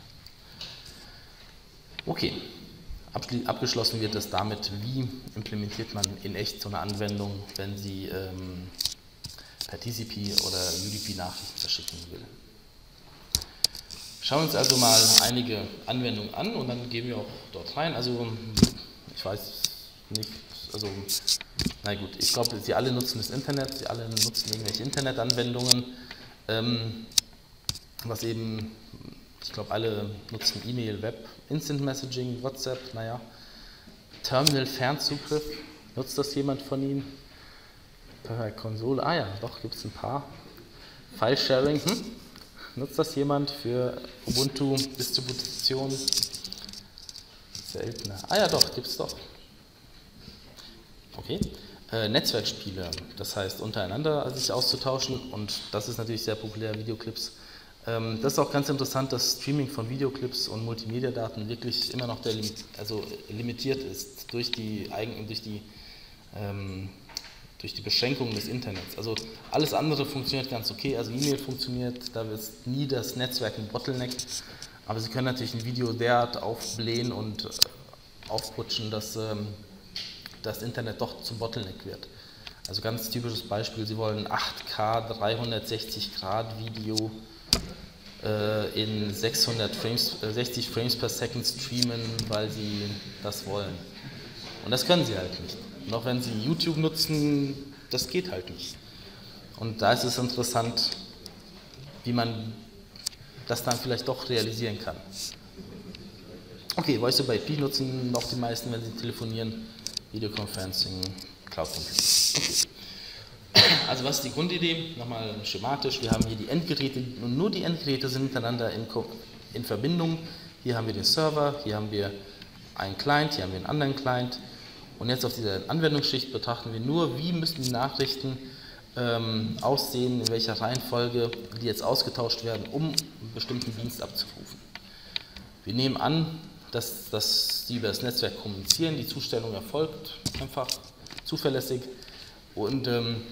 Okay, abgeschlossen wird es damit, wie implementiert man in echt so eine Anwendung, wenn sie ähm, per T C P oder U D P Nachrichten verschicken will. Schauen wir uns also mal einige Anwendungen an und dann gehen wir auch dort rein. Also ich weiß nicht, also na gut, ich glaube, Sie alle nutzen das Internet, Sie alle nutzen irgendwelche Internetanwendungen, ähm, was eben, ich glaube, alle nutzen E-Mail, Web, Instant Messaging, WhatsApp, naja, Terminal, Fernzugriff, nutzt das jemand von Ihnen? Per Konsole, ah ja, doch, gibt es ein paar. File-Sharing, hm? Nutzt das jemand für Ubuntu-Distribution? Seltener. Ah ja, doch, gibt es doch. Okay. Äh, Netzwerkspiele, das heißt untereinander sich auszutauschen, und das ist natürlich sehr populär, Videoclips. Ähm, das ist auch ganz interessant, dass Streaming von Videoclips und Multimedia-Daten wirklich immer noch der, also limitiert ist durch die, Eigen, durch die ähm, durch die Beschränkungen des Internets. Also alles andere funktioniert ganz okay, also E-Mail funktioniert, da ist nie das Netzwerk ein Bottleneck, aber Sie können natürlich ein Video derart aufblähen und aufputschen, dass ähm, das Internet doch zum Bottleneck wird. Also ganz typisches Beispiel, Sie wollen acht K dreihundertsechzig Grad Video äh, in sechshundert Frames, äh, sechzig Frames per Second streamen, weil Sie das wollen. Und das können Sie halt nicht. Und auch wenn Sie YouTube nutzen, das geht halt nicht. Und da ist es interessant, wie man das dann vielleicht doch realisieren kann. Okay, Voice over I P nutzen noch die meisten, wenn sie telefonieren, Videoconferencing, Cloud Computing. Okay. Also was ist die Grundidee? Nochmal schematisch, wir haben hier die Endgeräte und nur die Endgeräte sind miteinander in, in Verbindung. Hier haben wir den Server, hier haben wir einen Client, hier haben wir einen anderen Client. Und jetzt auf dieser Anwendungsschicht betrachten wir nur, wie müssen die Nachrichten ähm, aussehen, in welcher Reihenfolge die jetzt ausgetauscht werden, um einen bestimmten Dienst abzurufen. Wir nehmen an, dass, dass sie über das Netzwerk kommunizieren, die Zustellung erfolgt einfach zuverlässig, und ähm,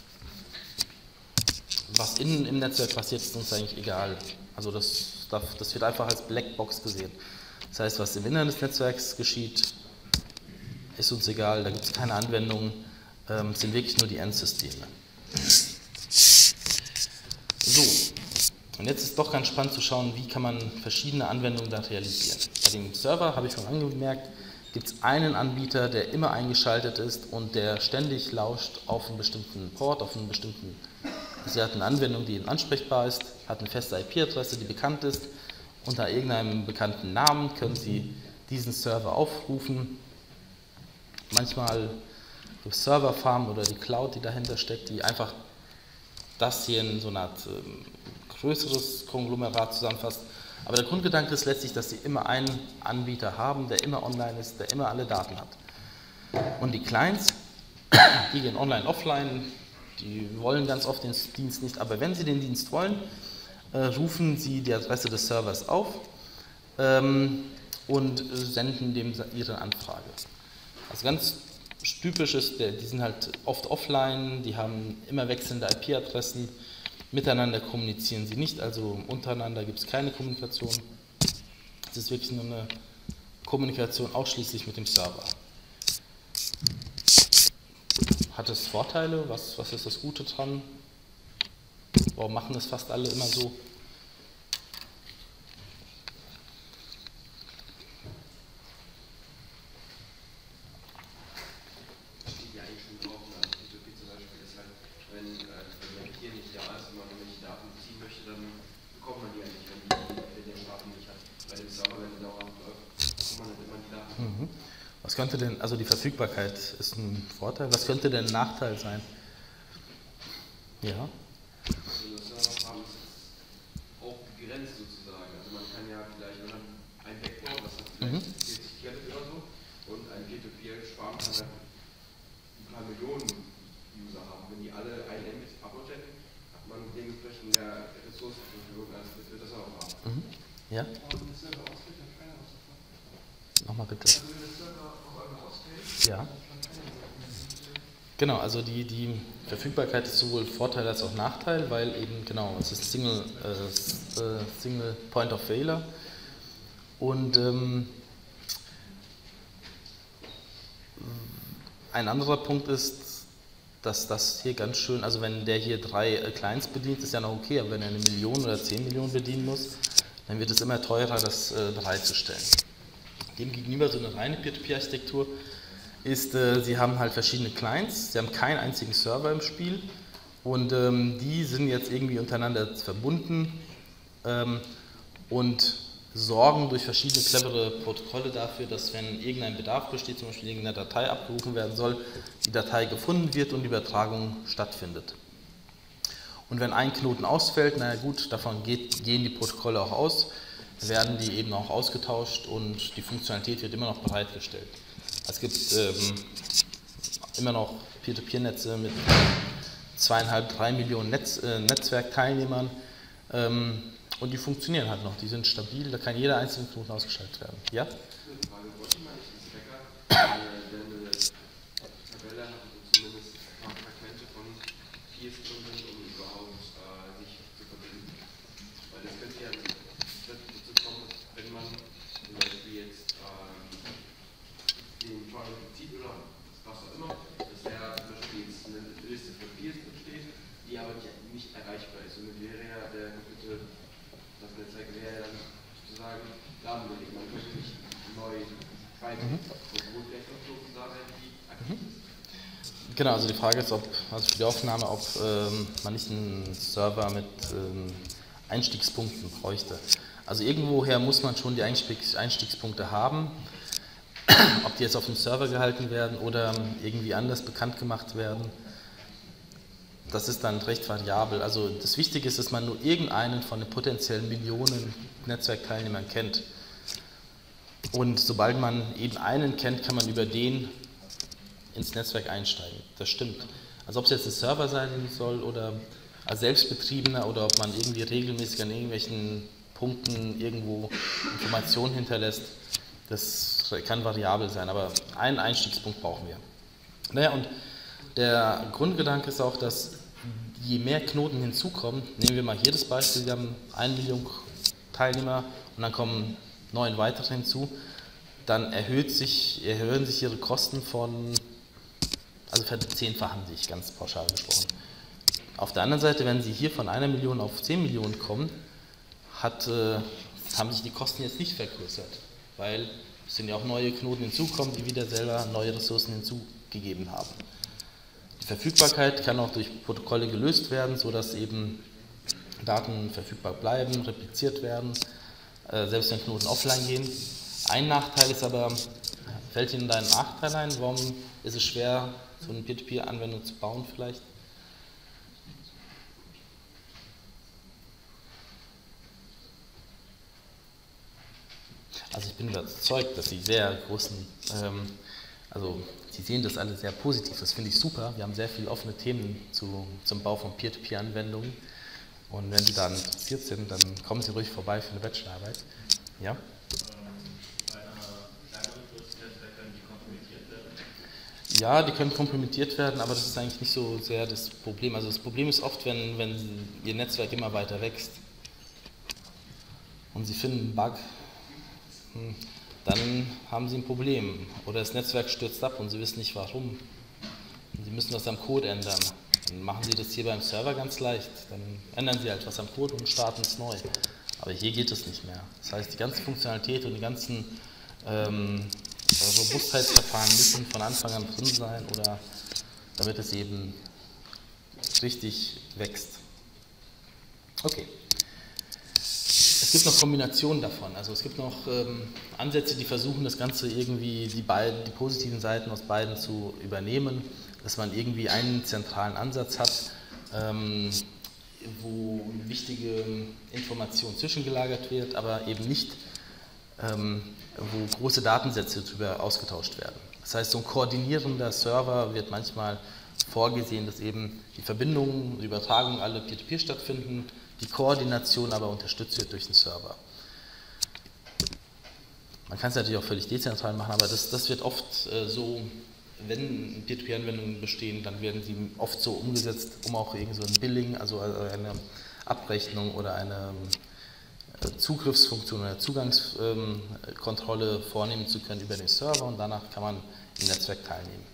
was innen im Netzwerk passiert, ist uns eigentlich egal. Also das, das wird einfach als Blackbox gesehen. Das heißt, was im Inneren des Netzwerks geschieht, ist uns egal, da gibt es keine Anwendungen, ähm, es sind wirklich nur die Endsysteme. So, und jetzt ist doch ganz spannend zu schauen, wie kann man verschiedene Anwendungen da realisieren. Bei dem Server, habe ich schon angemerkt, gibt es einen Anbieter, der immer eingeschaltet ist und der ständig lauscht auf einen bestimmten Port, auf einen bestimmten, also er hat eine Anwendung, die ansprechbar ist, hat eine feste I P-Adresse, die bekannt ist. Unter irgendeinem bekannten Namen können Sie diesen Server aufrufen. Manchmal die Serverfarm oder die Cloud, die dahinter steckt, die einfach das hier in so einer Art ähm, größeres Konglomerat zusammenfasst. Aber der Grundgedanke ist letztlich, dass Sie immer einen Anbieter haben, der immer online ist, der immer alle Daten hat. Und die Clients, die gehen online, offline, die wollen ganz oft den Dienst nicht, aber wenn sie den Dienst wollen, äh, rufen sie die Adresse des Servers auf ähm, und äh, senden dem ihre Anfrage. Also ganz typisch ist, der, die sind halt oft offline, die haben immer wechselnde I P-Adressen, miteinander kommunizieren sie nicht, also untereinander gibt es keine Kommunikation. Es ist wirklich nur eine Kommunikation ausschließlich mit dem Server. Hat es Vorteile? Was, was ist das Gute dran? Warum machen das fast alle immer so? Steht ja eigentlich schon drauf, ne? P zwei P zum Beispiel ist halt, wenn äh, wenn der hier nicht da ist und man irgendwelche Daten ziehen möchte, dann bekommt man die ja nicht, wenn, die, wenn der Daten nicht hat. Bei dem Server, wenn der dauerhaft läuft, bekommt man halt immer die Daten. Mhm. Was könnte denn, also die Verfügbarkeit ist ein Vorteil, was könnte denn ein Nachteil sein? Ja. Also das Serverfarm ist jetzt auch begrenzt sozusagen. Also man kann ja vielleicht, wenn man ein Backbone, das hat vielleicht Mhm. vierzig Kilobit oder so, und ein P zwei P-Sparen kann halt ein paar Millionen User haben. Wenn die alle ein Mbit Upload hätten, hat man dementsprechend mehr Ressourcen zur Verfügung, als wir das auch haben. Mhm. Ja, Aber wenn der Server ausfällt, dann keiner was davon. nochmal bitte. Also wenn der Server auf einmal ausfällt, Ja. dann kann keiner was davon. Genau, also die, die Verfügbarkeit ist sowohl Vorteil als auch Nachteil, weil eben, genau, es ist Single, äh, äh, Single Point of Failure und ähm, ein anderer Punkt ist, dass das hier ganz schön, also wenn der hier drei äh, Clients bedient, ist ja noch okay, aber wenn er eine Million oder zehn Millionen bedienen muss, dann wird es immer teurer, das äh, bereitzustellen. Demgegenüber so eine reine Peer to Peer Architektur ist, äh, sie haben halt verschiedene Clients, sie haben keinen einzigen Server im Spiel und ähm, die sind jetzt irgendwie untereinander verbunden ähm, und sorgen durch verschiedene clevere Protokolle dafür, dass wenn irgendein Bedarf besteht, zum Beispiel irgendeine Datei abgerufen werden soll, die Datei gefunden wird und die Übertragung stattfindet. Und wenn ein Knoten ausfällt, naja gut, davon geht, gehen die Protokolle auch aus, werden die eben auch ausgetauscht und die Funktionalität wird immer noch bereitgestellt. Es gibt ähm, immer noch Peer to Peer Netze mit zweieinhalb, drei Millionen Netz, äh, Netzwerkteilnehmern ähm, und die funktionieren halt noch, die sind stabil, da kann jeder einzelne Knoten ausgeschaltet werden. Ja? Eine Frage, wollte ich mal nicht ins Backup, äh, der eine Tabelle hat, also zumindest ein paar Fragmente von Peers drin sind, um überhaupt äh, sich zu verbinden. Weil das könnte ja dazu kommen, wenn man zum Beispiel jetzt ähm, den Trial zieht oder was auch immer, dass der zum Beispiel jetzt eine Liste von Peers besteht, die aber nicht, nicht erreichbar ist. Und dann wäre ja der komplette, das Netzwerk wäre ja dann sozusagen lahmgelegt. Man könnte nicht neu beitreten. Obwohl vielleicht noch so da sein, die aktiv ist. Genau, also die Frage ist, ob, also für die Aufnahme, ob ähm, man nicht einen Server mit ähm, Einstiegspunkten bräuchte. Also irgendwoher muss man schon die Einstiegs Einstiegspunkte haben, ob die jetzt auf dem Server gehalten werden oder irgendwie anders bekannt gemacht werden. Das ist dann recht variabel. Also das Wichtige ist, dass man nur irgendeinen von den potenziellen Millionen Netzwerkteilnehmern kennt. Und sobald man eben einen kennt, kann man über den ins Netzwerk einsteigen. Das stimmt. Also ob es jetzt ein Server sein soll oder als selbstbetriebener oder ob man irgendwie regelmäßig an irgendwelchen Punkten irgendwo Informationen hinterlässt, das kann variabel sein, aber einen Einstiegspunkt brauchen wir. Naja, und der Grundgedanke ist auch, dass je mehr Knoten hinzukommen, nehmen wir mal hier das Beispiel, wir haben eine Million Teilnehmer und dann kommen neun weitere hinzu, dann erhöht sich, erhöhen sich ihre Kosten von, also verzehnfachen sich, ganz pauschal gesprochen. Auf der anderen Seite, wenn Sie hier von einer Million auf zehn Millionen kommen, hat, äh, haben sich die Kosten jetzt nicht vergrößert, weil es sind ja auch neue Knoten hinzukommen, die wieder selber neue Ressourcen hinzugegeben haben. Die Verfügbarkeit kann auch durch Protokolle gelöst werden, sodass eben Daten verfügbar bleiben, repliziert werden, äh, selbst wenn Knoten offline gehen. Ein Nachteil ist aber, fällt Ihnen da ein Nachteil ein? Warum ist es schwer, so eine Peer-to-Peer-Anwendung zu bauen vielleicht? Also ich bin überzeugt, dass Sie sehr großen, ähm, also Sie sehen das alle sehr positiv, das finde ich super. Wir haben sehr viele offene Themen zu, zum Bau von Peer-to-Peer-Anwendungen. Und wenn Sie daran interessiert sind, dann kommen Sie ruhig vorbei für eine Bachelorarbeit. Ja? Bei einer kleineren Größe können die kompromittiert werden? Ja, die können kompromittiert werden, aber das ist eigentlich nicht so sehr das Problem. Also das Problem ist oft, wenn, wenn Ihr Netzwerk immer weiter wächst und Sie finden einen Bug, dann haben Sie ein Problem. Oder das Netzwerk stürzt ab und Sie wissen nicht warum. Und Sie müssen was am Code ändern. Dann machen Sie das hier beim Server ganz leicht. Dann ändern Sie halt was am Code und starten es neu. Aber hier geht es nicht mehr. Das heißt, die ganze Funktionalität und die ganzen ähm, Robustheitsverfahren müssen von Anfang an drin sein, oder damit es eben richtig wächst. Okay. Es gibt noch Kombinationen davon, also es gibt noch ähm, Ansätze, die versuchen, das Ganze irgendwie, die, beiden, die positiven Seiten aus beiden zu übernehmen, dass man irgendwie einen zentralen Ansatz hat, ähm, wo wichtige Information zwischengelagert wird, aber eben nicht, ähm, wo große Datensätze darüber ausgetauscht werden. Das heißt, so ein koordinierender Server wird manchmal vorgesehen, dass eben die Verbindungen, die Übertragungen alle Peer-to-Peer stattfinden, die Koordination aber unterstützt wird durch den Server. Man kann es natürlich auch völlig dezentral machen, aber das, das wird oft äh, so, wenn Peer-to-Peer-Anwendungen bestehen, dann werden sie oft so umgesetzt, um auch irgend so ein Billing, also eine Abrechnung oder eine äh, Zugriffsfunktion oder Zugangskontrolle ähm, vornehmen zu können über den Server, und danach kann man im Netzwerk teilnehmen.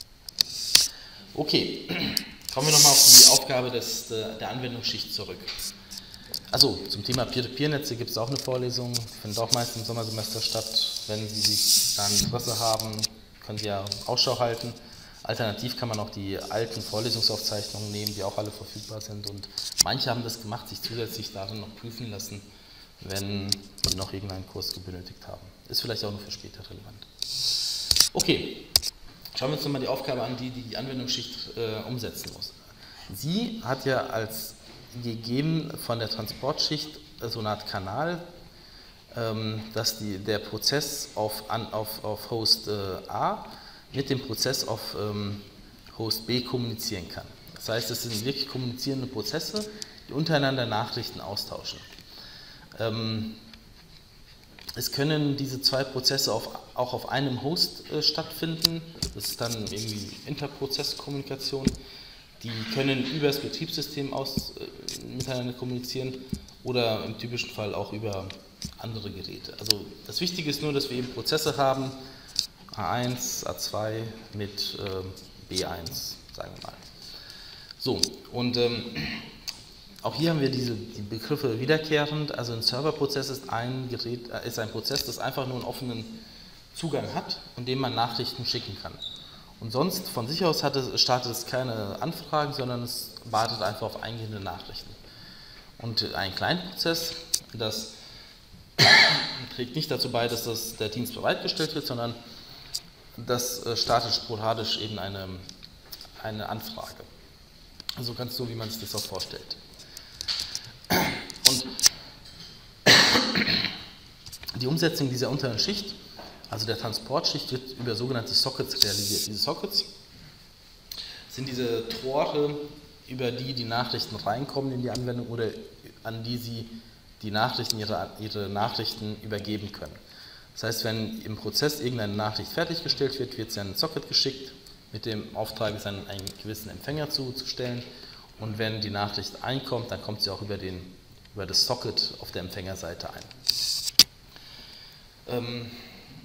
Okay, kommen wir nochmal auf die Aufgabe des, der Anwendungsschicht zurück. Also zum Thema Peer-to-Peer-Netze gibt es auch eine Vorlesung, findet auch meist im Sommersemester statt. Wenn Sie sich da Interesse haben, können Sie ja Ausschau halten. Alternativ kann man auch die alten Vorlesungsaufzeichnungen nehmen, die auch alle verfügbar sind. Und manche haben das gemacht, sich zusätzlich darin noch prüfen lassen, wenn Sie noch irgendeinen Kurs benötigt haben. Ist vielleicht auch noch für später relevant. Okay. Schauen wir uns nochmal die Aufgabe an, die die Anwendungsschicht äh, umsetzen muss. Sie hat ja als gegeben von der Transportschicht so eine Art Kanal, ähm, dass die, der Prozess auf, an, auf, auf Host äh, A mit dem Prozess auf ähm, Host B kommunizieren kann. Das heißt, es sind wirklich kommunizierende Prozesse, die untereinander Nachrichten austauschen. Ähm, Es können diese zwei Prozesse auf, auch auf einem Host äh, stattfinden. Das ist dann irgendwie Interprozesskommunikation. Die können über das Betriebssystem aus äh, miteinander kommunizieren oder im typischen Fall auch über andere Geräte. Also das Wichtige ist nur, dass wir eben Prozesse haben, A eins, A zwei mit äh, B eins, sagen wir mal. So, und ähm, auch hier haben wir diese die Begriffe wiederkehrend. Also ein Serverprozess ist ein Gerät, ist ein Prozess, das einfach nur einen offenen Zugang hat und dem man Nachrichten schicken kann. Und sonst von sich aus hat es, startet es keine Anfragen, sondern es wartet einfach auf eingehende Nachrichten. Und ein Client-Prozess, das trägt nicht dazu bei, dass das der Dienst bereitgestellt wird, sondern das startet sporadisch eben eine, eine Anfrage. Also ganz so, wie man sich das auch vorstellt. Und die Umsetzung dieser unteren Schicht, also der Transportschicht, wird über sogenannte Sockets realisiert. Diese Sockets sind diese Tore, über die die Nachrichten reinkommen in die Anwendung oder an die Sie die Nachrichten, ihre, ihre Nachrichten übergeben können. Das heißt, wenn im Prozess irgendeine Nachricht fertiggestellt wird, wird sie an ein Socket geschickt, mit dem Auftrag, es an einen gewissen Empfänger zuzustellen. Und wenn die Nachricht einkommt, dann kommt sie auch über, den, über das Socket auf der Empfängerseite ein. Ähm,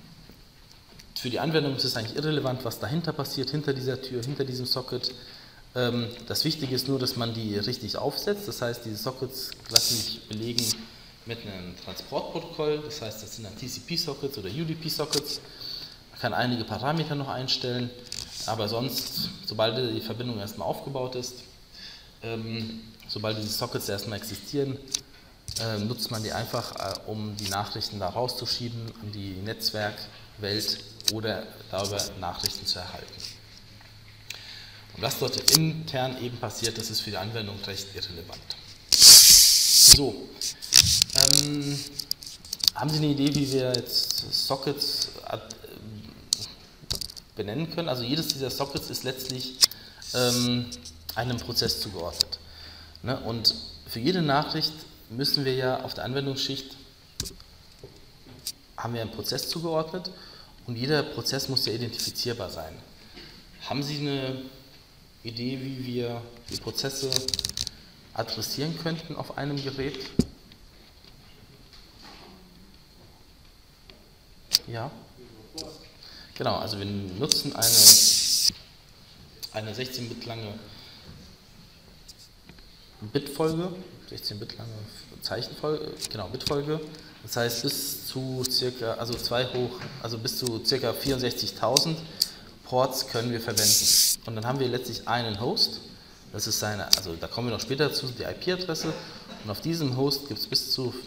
für die Anwendung ist es eigentlich irrelevant, was dahinter passiert, hinter dieser Tür, hinter diesem Socket. Ähm, das Wichtige ist nur, dass man die richtig aufsetzt. Das heißt, diese Sockets lassen sich belegen mit einem Transportprotokoll. Das heißt, das sind dann T C P-Sockets oder U D P-Sockets. Man kann einige Parameter noch einstellen, aber sonst, sobald die Verbindung erstmal aufgebaut ist, ähm, sobald diese Sockets erstmal existieren, äh, nutzt man die einfach, äh, um die Nachrichten da rauszuschieben an die Netzwerkwelt oder darüber Nachrichten zu erhalten. Und was dort intern eben passiert, das ist für die Anwendung recht irrelevant. So, ähm, haben Sie eine Idee, wie wir jetzt Sockets benennen können? Also jedes dieser Sockets ist letztlich ähm, einem Prozess zugeordnet. Ne? Und für jede Nachricht müssen wir ja auf der Anwendungsschicht, haben wir einen Prozess zugeordnet und jeder Prozess muss ja identifizierbar sein. Haben Sie eine Idee, wie wir die Prozesse adressieren könnten auf einem Gerät? Ja? Genau, also wir nutzen eine, eine sechzehn Bit lange Bitfolge, sechzehn Bit lange Zeichenfolge, genau, Bitfolge. Das heißt bis zu circa, also zwei hoch, also bis zu circa vierundsechzigtausend Ports können wir verwenden. Und dann haben wir letztlich einen Host, das ist seine, also da kommen wir noch später zu, die I P-Adresse. Und auf diesem Host gibt es bis zu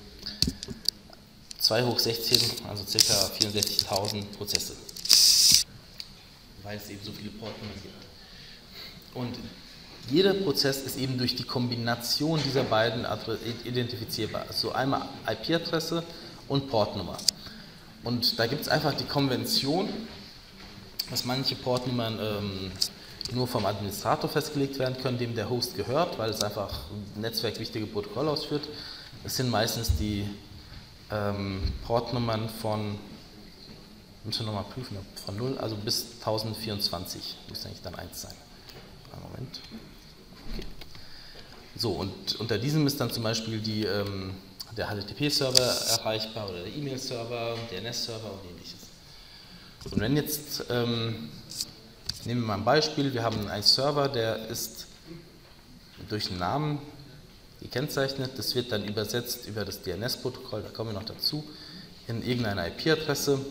zwei hoch sechzehn, also ca. vierundsechzigtausend Prozesse, weil es eben so viele Portnummern gibt. Und jeder Prozess ist eben durch die Kombination dieser beiden identifizierbar. Also einmal I P-Adresse und Portnummer. Und da gibt es einfach die Konvention, dass manche Portnummern ähm, nur vom Administrator festgelegt werden können, dem der Host gehört, weil es einfach ein netzwerkwichtige Protokoll ausführt. Das sind meistens die ähm, Portnummern von, müssen wir nochmal prüfen, von null, also bis tausendvierundzwanzig, muss eigentlich dann eins sein. Einen Moment. Okay. So, und unter diesem ist dann zum Beispiel die, ähm, der H T T P-Server erreichbar oder der E-Mail-Server, D N S-Server und ähnliches. Und wenn jetzt, ähm, nehmen wir mal ein Beispiel, wir haben einen Server, der ist durch einen Namen gekennzeichnet, das wird dann übersetzt über das D N S-Protokoll, da kommen wir noch dazu, in irgendeine I P-Adresse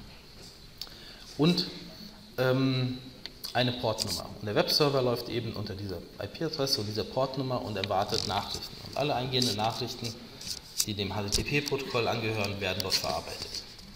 und ähm, eine Portnummer. Und der Webserver läuft eben unter dieser I P-Adresse und dieser Portnummer und erwartet Nachrichten. Und alle eingehenden Nachrichten, die dem H T T P-Protokoll angehören, werden dort verarbeitet.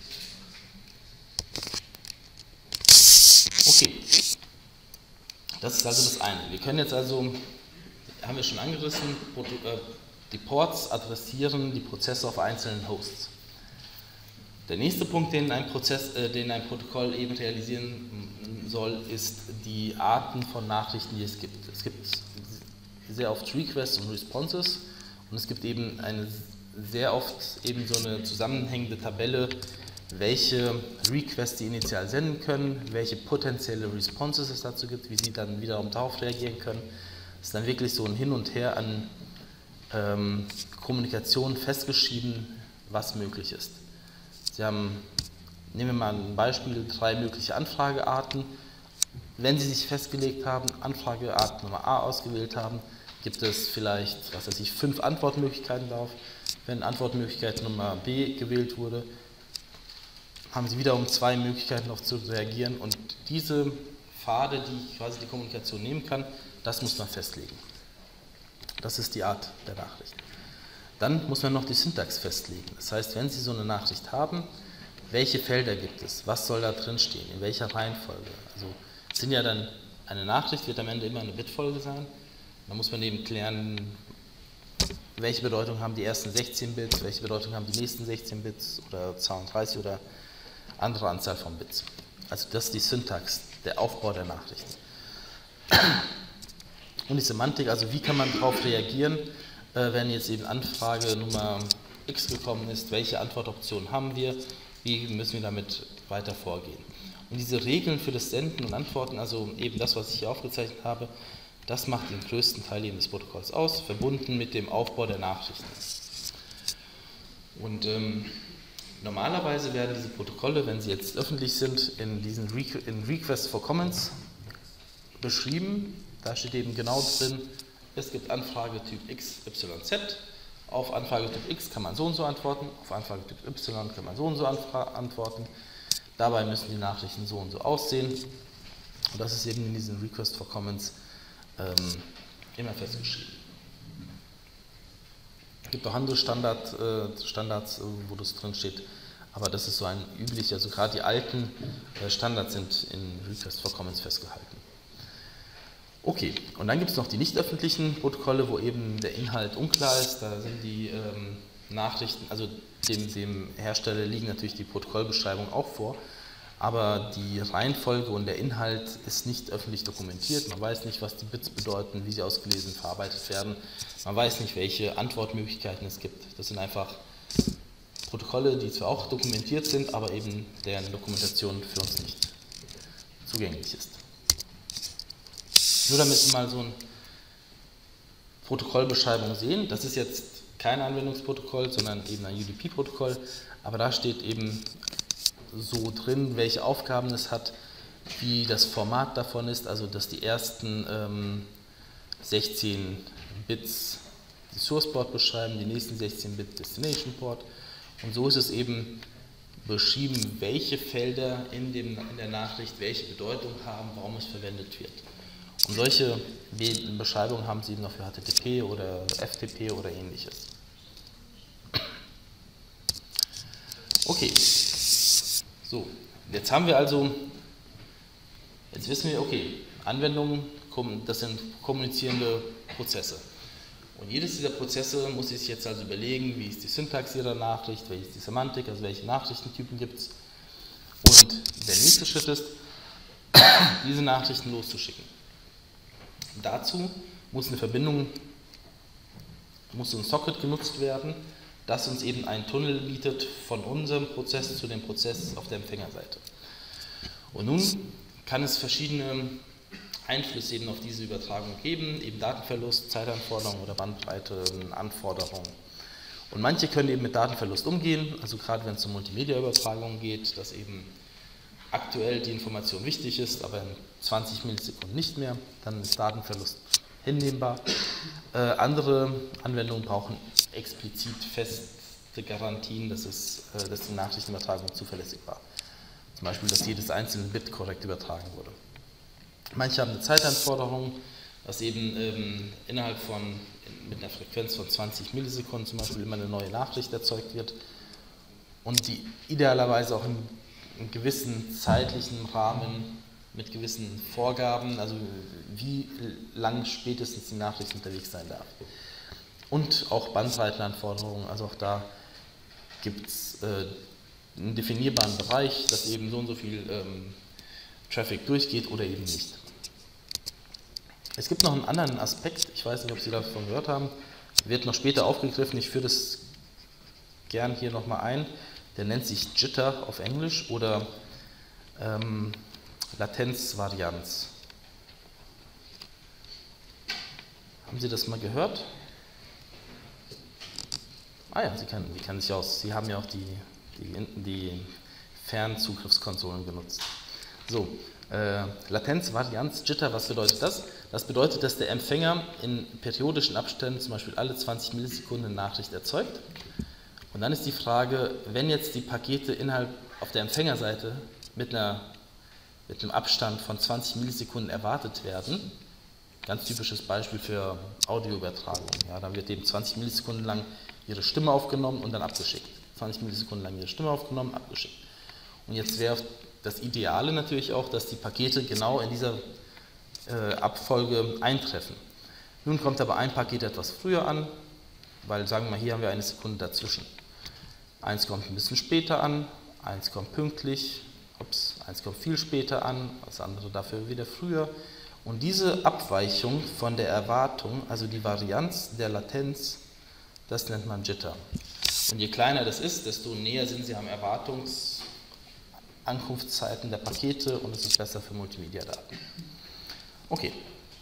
Okay, das ist also das eine. Wir können jetzt also, haben wir schon angerissen, die Ports adressieren die Prozesse auf einzelnen Hosts. Der nächste Punkt, den ein, Prozess, äh, den ein Protokoll eben realisieren soll, ist die Arten von Nachrichten, die es gibt. Es gibt sehr oft Requests und Responses und es gibt eben eine, sehr oft eben so eine zusammenhängende Tabelle, welche Requests die initial senden können, welche potenzielle Responses es dazu gibt, wie sie dann wiederum darauf reagieren können. Es ist dann wirklich so ein Hin und Her an ähm, Kommunikation festgeschrieben, was möglich ist. Sie haben, nehmen wir mal ein Beispiel, drei mögliche Anfragearten. Wenn Sie sich festgelegt haben, Anfrageart Nummer A ausgewählt haben, gibt es vielleicht, was weiß ich, fünf Antwortmöglichkeiten darauf. Wenn Antwortmöglichkeit Nummer B gewählt wurde, haben Sie wiederum zwei Möglichkeiten noch zu reagieren und diese Pfade, die quasi die Kommunikation nehmen kann, das muss man festlegen. Das ist die Art der Nachricht. Dann muss man noch die Syntax festlegen. Das heißt, wenn Sie so eine Nachricht haben, welche Felder gibt es, was soll da drin stehen, in welcher Reihenfolge. Also sind ja dann, eine Nachricht wird am Ende immer eine Bitfolge sein. Da muss man eben klären, welche Bedeutung haben die ersten sechzehn Bits, welche Bedeutung haben die nächsten sechzehn Bits oder zweiunddreißig oder andere Anzahl von Bits. Also das ist die Syntax, der Aufbau der Nachricht. Und die Semantik, also wie kann man darauf reagieren, äh, wenn jetzt eben Anfrage Nummer X gekommen ist, welche Antwortoptionen haben wir, wie müssen wir damit weiter vorgehen. Und diese Regeln für das Senden und Antworten, also eben das, was ich hier aufgezeichnet habe, das macht den größten Teil eben des Protokolls aus, verbunden mit dem Aufbau der Nachrichten. Und ähm, normalerweise werden diese Protokolle, wenn sie jetzt öffentlich sind, in diesen Re in Request for Comments beschrieben. Da steht eben genau drin, es gibt Anfragetyp X Y Z. Auf Anfragetyp X kann man so und so antworten, auf Anfragetyp Y kann man so und so antworten. Dabei müssen die Nachrichten so und so aussehen. Und das ist eben in diesen Request for Comments ähm, immer festgeschrieben. Es gibt auch andere Standard, äh, Standards, wo das drin steht, aber das ist so ein üblicher, also gerade die alten äh, Standards sind in Request for Comments festgehalten. Okay, und dann gibt es noch die nicht öffentlichen Protokolle, wo eben der Inhalt unklar ist. Da sind die ähm, Nachrichten, also dem, dem Hersteller liegen natürlich die Protokollbeschreibungen auch vor, aber die Reihenfolge und der Inhalt ist nicht öffentlich dokumentiert. Man weiß nicht, was die Bits bedeuten, wie sie ausgelesen, verarbeitet werden. Man weiß nicht, welche Antwortmöglichkeiten es gibt. Das sind einfach Protokolle, die zwar auch dokumentiert sind, aber eben deren Dokumentation für uns nicht zugänglich ist. Nur damit Sie mal so eine Protokollbeschreibung sehen, das ist jetzt kein Anwendungsprotokoll, sondern eben ein U D P-Protokoll, aber da steht eben so drin, welche Aufgaben es hat, wie das Format davon ist, also dass die ersten ähm, sechzehn Bits die Source Port beschreiben, die nächsten sechzehn Bit Destination Port, und so ist es eben beschrieben, welche Felder in, dem, in der Nachricht welche Bedeutung haben, warum es verwendet wird. Und solche Beschreibungen haben Sie eben noch für H T T P oder F T P oder ähnliches. Okay, so, jetzt haben wir also, jetzt wissen wir, okay, Anwendungen, das sind kommunizierende Prozesse. Und jedes dieser Prozesse muss sich jetzt also überlegen, wie ist die Syntax ihrer Nachricht, welche ist die Semantik, also welche Nachrichtentypen gibt es. Und der nächste Schritt ist, diese Nachrichten loszuschicken. Dazu muss eine Verbindung, muss ein Socket genutzt werden, das uns eben einen Tunnel bietet von unserem Prozess zu dem Prozess auf der Empfängerseite. Und nun kann es verschiedene Einflüsse eben auf diese Übertragung geben, eben Datenverlust, Zeitanforderungen oder Bandbreitenanforderungen. Und manche können eben mit Datenverlust umgehen, also gerade wenn es um Multimedia-Übertragungen geht, dass eben aktuell die Information wichtig ist, aber in zwanzig Millisekunden nicht mehr, dann ist Datenverlust hinnehmbar. Äh, andere Anwendungen brauchen explizit feste Garantien, dass, es, äh, dass die Nachrichtenübertragung zuverlässig war. Zum Beispiel, dass jedes einzelne Bit korrekt übertragen wurde. Manche haben eine Zeitanforderung, dass eben ähm, innerhalb von, mit einer Frequenz von zwanzig Millisekunden zum Beispiel immer eine neue Nachricht erzeugt wird und die idealerweise auch in einen gewissen zeitlichen Rahmen mit gewissen Vorgaben, also wie lang spätestens die Nachricht unterwegs sein darf. Und auch Bandbreitenanforderungen, also auch da gibt es äh, einen definierbaren Bereich, dass eben so und so viel ähm, Traffic durchgeht oder eben nicht. Es gibt noch einen anderen Aspekt, ich weiß nicht, ob Sie davon gehört haben, wird noch später aufgegriffen, ich führe das gern hier nochmal ein, der nennt sich Jitter auf Englisch oder ähm, Latenzvarianz. Haben Sie das mal gehört? Ah ja, Sie kennen, Sie kennen sich aus, Sie haben ja auch die, die, die Fernzugriffskonsolen genutzt. So, äh, Latenzvarianz, Jitter, was bedeutet das? Das bedeutet, dass der Empfänger in periodischen Abständen, zum Beispiel alle zwanzig Millisekunden, eine Nachricht erzeugt. Und dann ist die Frage, wenn jetzt die Pakete innerhalb auf der Empfängerseite mit, einer, mit einem Abstand von zwanzig Millisekunden erwartet werden, ganz typisches Beispiel für Audioübertragung, ja, dann wird eben zwanzig Millisekunden lang Ihre Stimme aufgenommen und dann abgeschickt. zwanzig Millisekunden lang Ihre Stimme aufgenommen, abgeschickt. Und jetzt wäre das Ideale natürlich auch, dass die Pakete genau in dieser äh, Abfolge eintreffen. Nun kommt aber ein Paket etwas früher an, weil sagen wir mal, hier haben wir eine Sekunde dazwischen. Eins kommt ein bisschen später an, eins kommt pünktlich, ups, eins kommt viel später an, das andere dafür wieder früher. Und diese Abweichung von der Erwartung, also die Varianz der Latenz, das nennt man Jitter. Und je kleiner das ist, desto näher sind Sie am Erwartungsankunftszeiten der Pakete und es ist besser für Multimedia-Daten. Okay.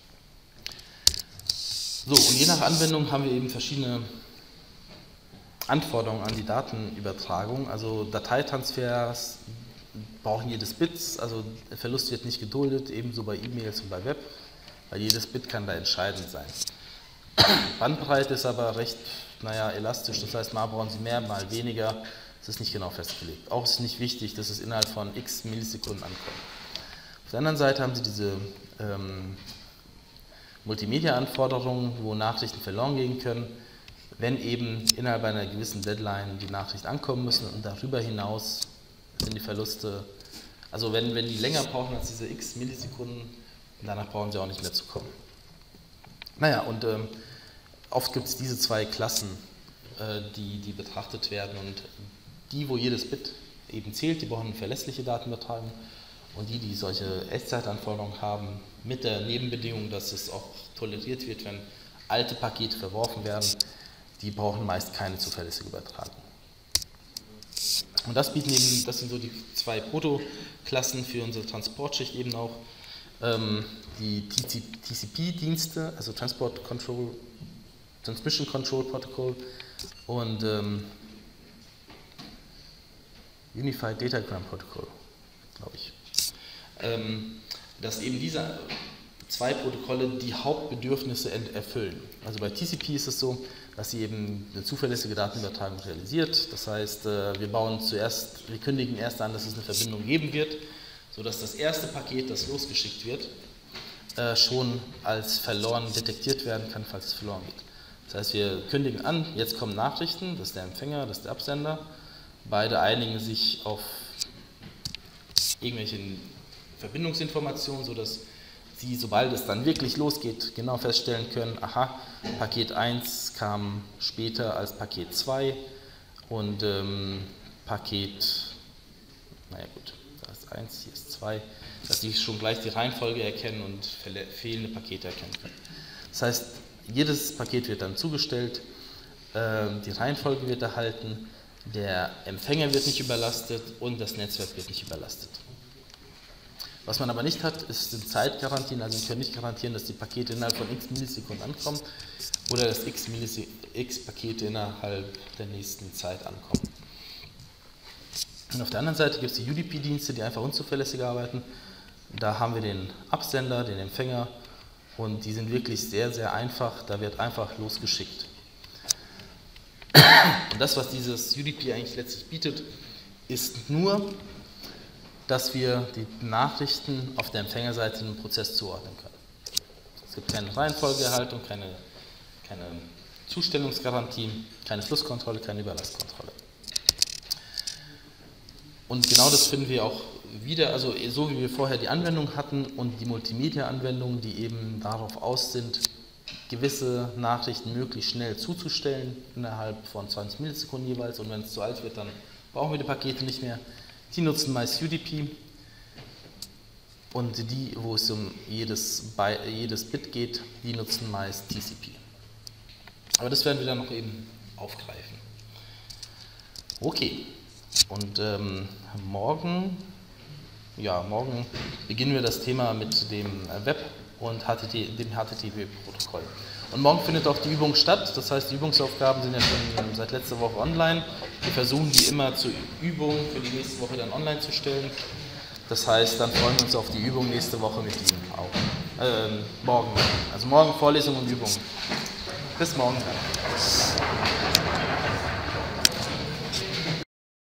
So, und je nach Anwendung haben wir eben verschiedene Anforderungen an die Datenübertragung. Also Dateitransfers brauchen jedes Bits, also der Verlust wird nicht geduldet, ebenso bei E-Mails und bei Web. weil jedes Bit kann da entscheidend sein. Bandbreite ist aber recht, naja, elastisch, das heißt, mal brauchen Sie mehr, mal weniger, es ist nicht genau festgelegt. Auch ist nicht wichtig, dass es innerhalb von x Millisekunden ankommt. Auf der anderen Seite haben Sie diese ähm, Multimedia-Anforderungen, wo Nachrichten verloren gehen können, wenn eben innerhalb einer gewissen Deadline die Nachrichten ankommen müssen und darüber hinaus sind die Verluste, also wenn, wenn die länger brauchen als diese x Millisekunden, danach brauchen sie auch nicht mehr zu kommen. Naja, und ähm, oft gibt es diese zwei Klassen, äh, die, die betrachtet werden und die, wo jedes Bit eben zählt, die brauchen eine verlässliche Datenübertragung und die, die solche Echtzeitanforderungen haben, mit der Nebenbedingung, dass es auch toleriert wird, wenn alte Pakete verworfen werden, die brauchen meist keine zuverlässige Übertragung. Und das bieten eben, das sind so die zwei Protoklassen für unsere Transportschicht eben auch. Ähm, die T C P-Dienste, also Transport Control, Transmission Control Protocol und ähm, Unified Datagram Protocol, glaube ich. Ähm, dass eben diese zwei Protokolle die Hauptbedürfnisse erfüllen. Also bei T C P ist es so, dass sie eben eine zuverlässige Datenübertragung realisiert. Das heißt, wir bauen zuerst, wir kündigen erst an, dass es eine Verbindung geben wird, sodass das erste Paket, das losgeschickt wird, schon als verloren detektiert werden kann, falls es verloren geht. Das heißt, wir kündigen an, jetzt kommen Nachrichten, das ist der Empfänger, das ist der Absender. Beide einigen sich auf irgendwelche Verbindungsinformationen, sodass Sie, sobald es dann wirklich losgeht, genau feststellen können, aha, Paket eins kam später als Paket zwei und ähm, Paket, naja gut, da ist eins, hier ist zwei, dass Sie schon gleich die Reihenfolge erkennen und fehlende Pakete erkennen können. Das heißt, jedes Paket wird dann zugestellt, äh, die Reihenfolge wird erhalten, der Empfänger wird nicht überlastet und das Netzwerk wird nicht überlastet. Was man aber nicht hat, ist sind Zeitgarantien, also wir können nicht garantieren, dass die Pakete innerhalb von x Millisekunden ankommen oder dass x, Millisek x Pakete innerhalb der nächsten Zeit ankommen. Und auf der anderen Seite gibt es die U D P-Dienste, die einfach unzuverlässig arbeiten. Da haben wir den Absender, den Empfänger und die sind wirklich sehr, sehr einfach, da wird einfach losgeschickt. Und das, was dieses U D P eigentlich letztlich bietet, ist nur, dass wir die Nachrichten auf der Empfängerseite im Prozess zuordnen können. Es gibt keine Reihenfolgeerhaltung, keine, keine Zustellungsgarantie, keine Flusskontrolle, keine Überlastkontrolle. Und genau das finden wir auch wieder, also so wie wir vorher die Anwendung hatten und die Multimedia-Anwendungen, die eben darauf aus sind, gewisse Nachrichten möglichst schnell zuzustellen, innerhalb von zwanzig Millisekunden jeweils, und wenn es zu alt wird, dann brauchen wir die Pakete nicht mehr. Die nutzen meist U D P und die, wo es um jedes, jedes Bit geht, die nutzen meist T C P. Aber das werden wir dann noch eben aufgreifen. Okay, und ähm, morgen, ja, morgen beginnen wir das Thema mit dem Web und H T T, dem H T T P-Protokoll. Und morgen findet auch die Übung statt, das heißt, die Übungsaufgaben sind ja schon seit letzter Woche online. Wir versuchen die immer zur Übung für die nächste Woche dann online zu stellen. Das heißt, dann freuen wir uns auf die Übung nächste Woche mit Ihnen auch. Ähm, morgen. Also morgen Vorlesung und Übung. Bis morgen dann.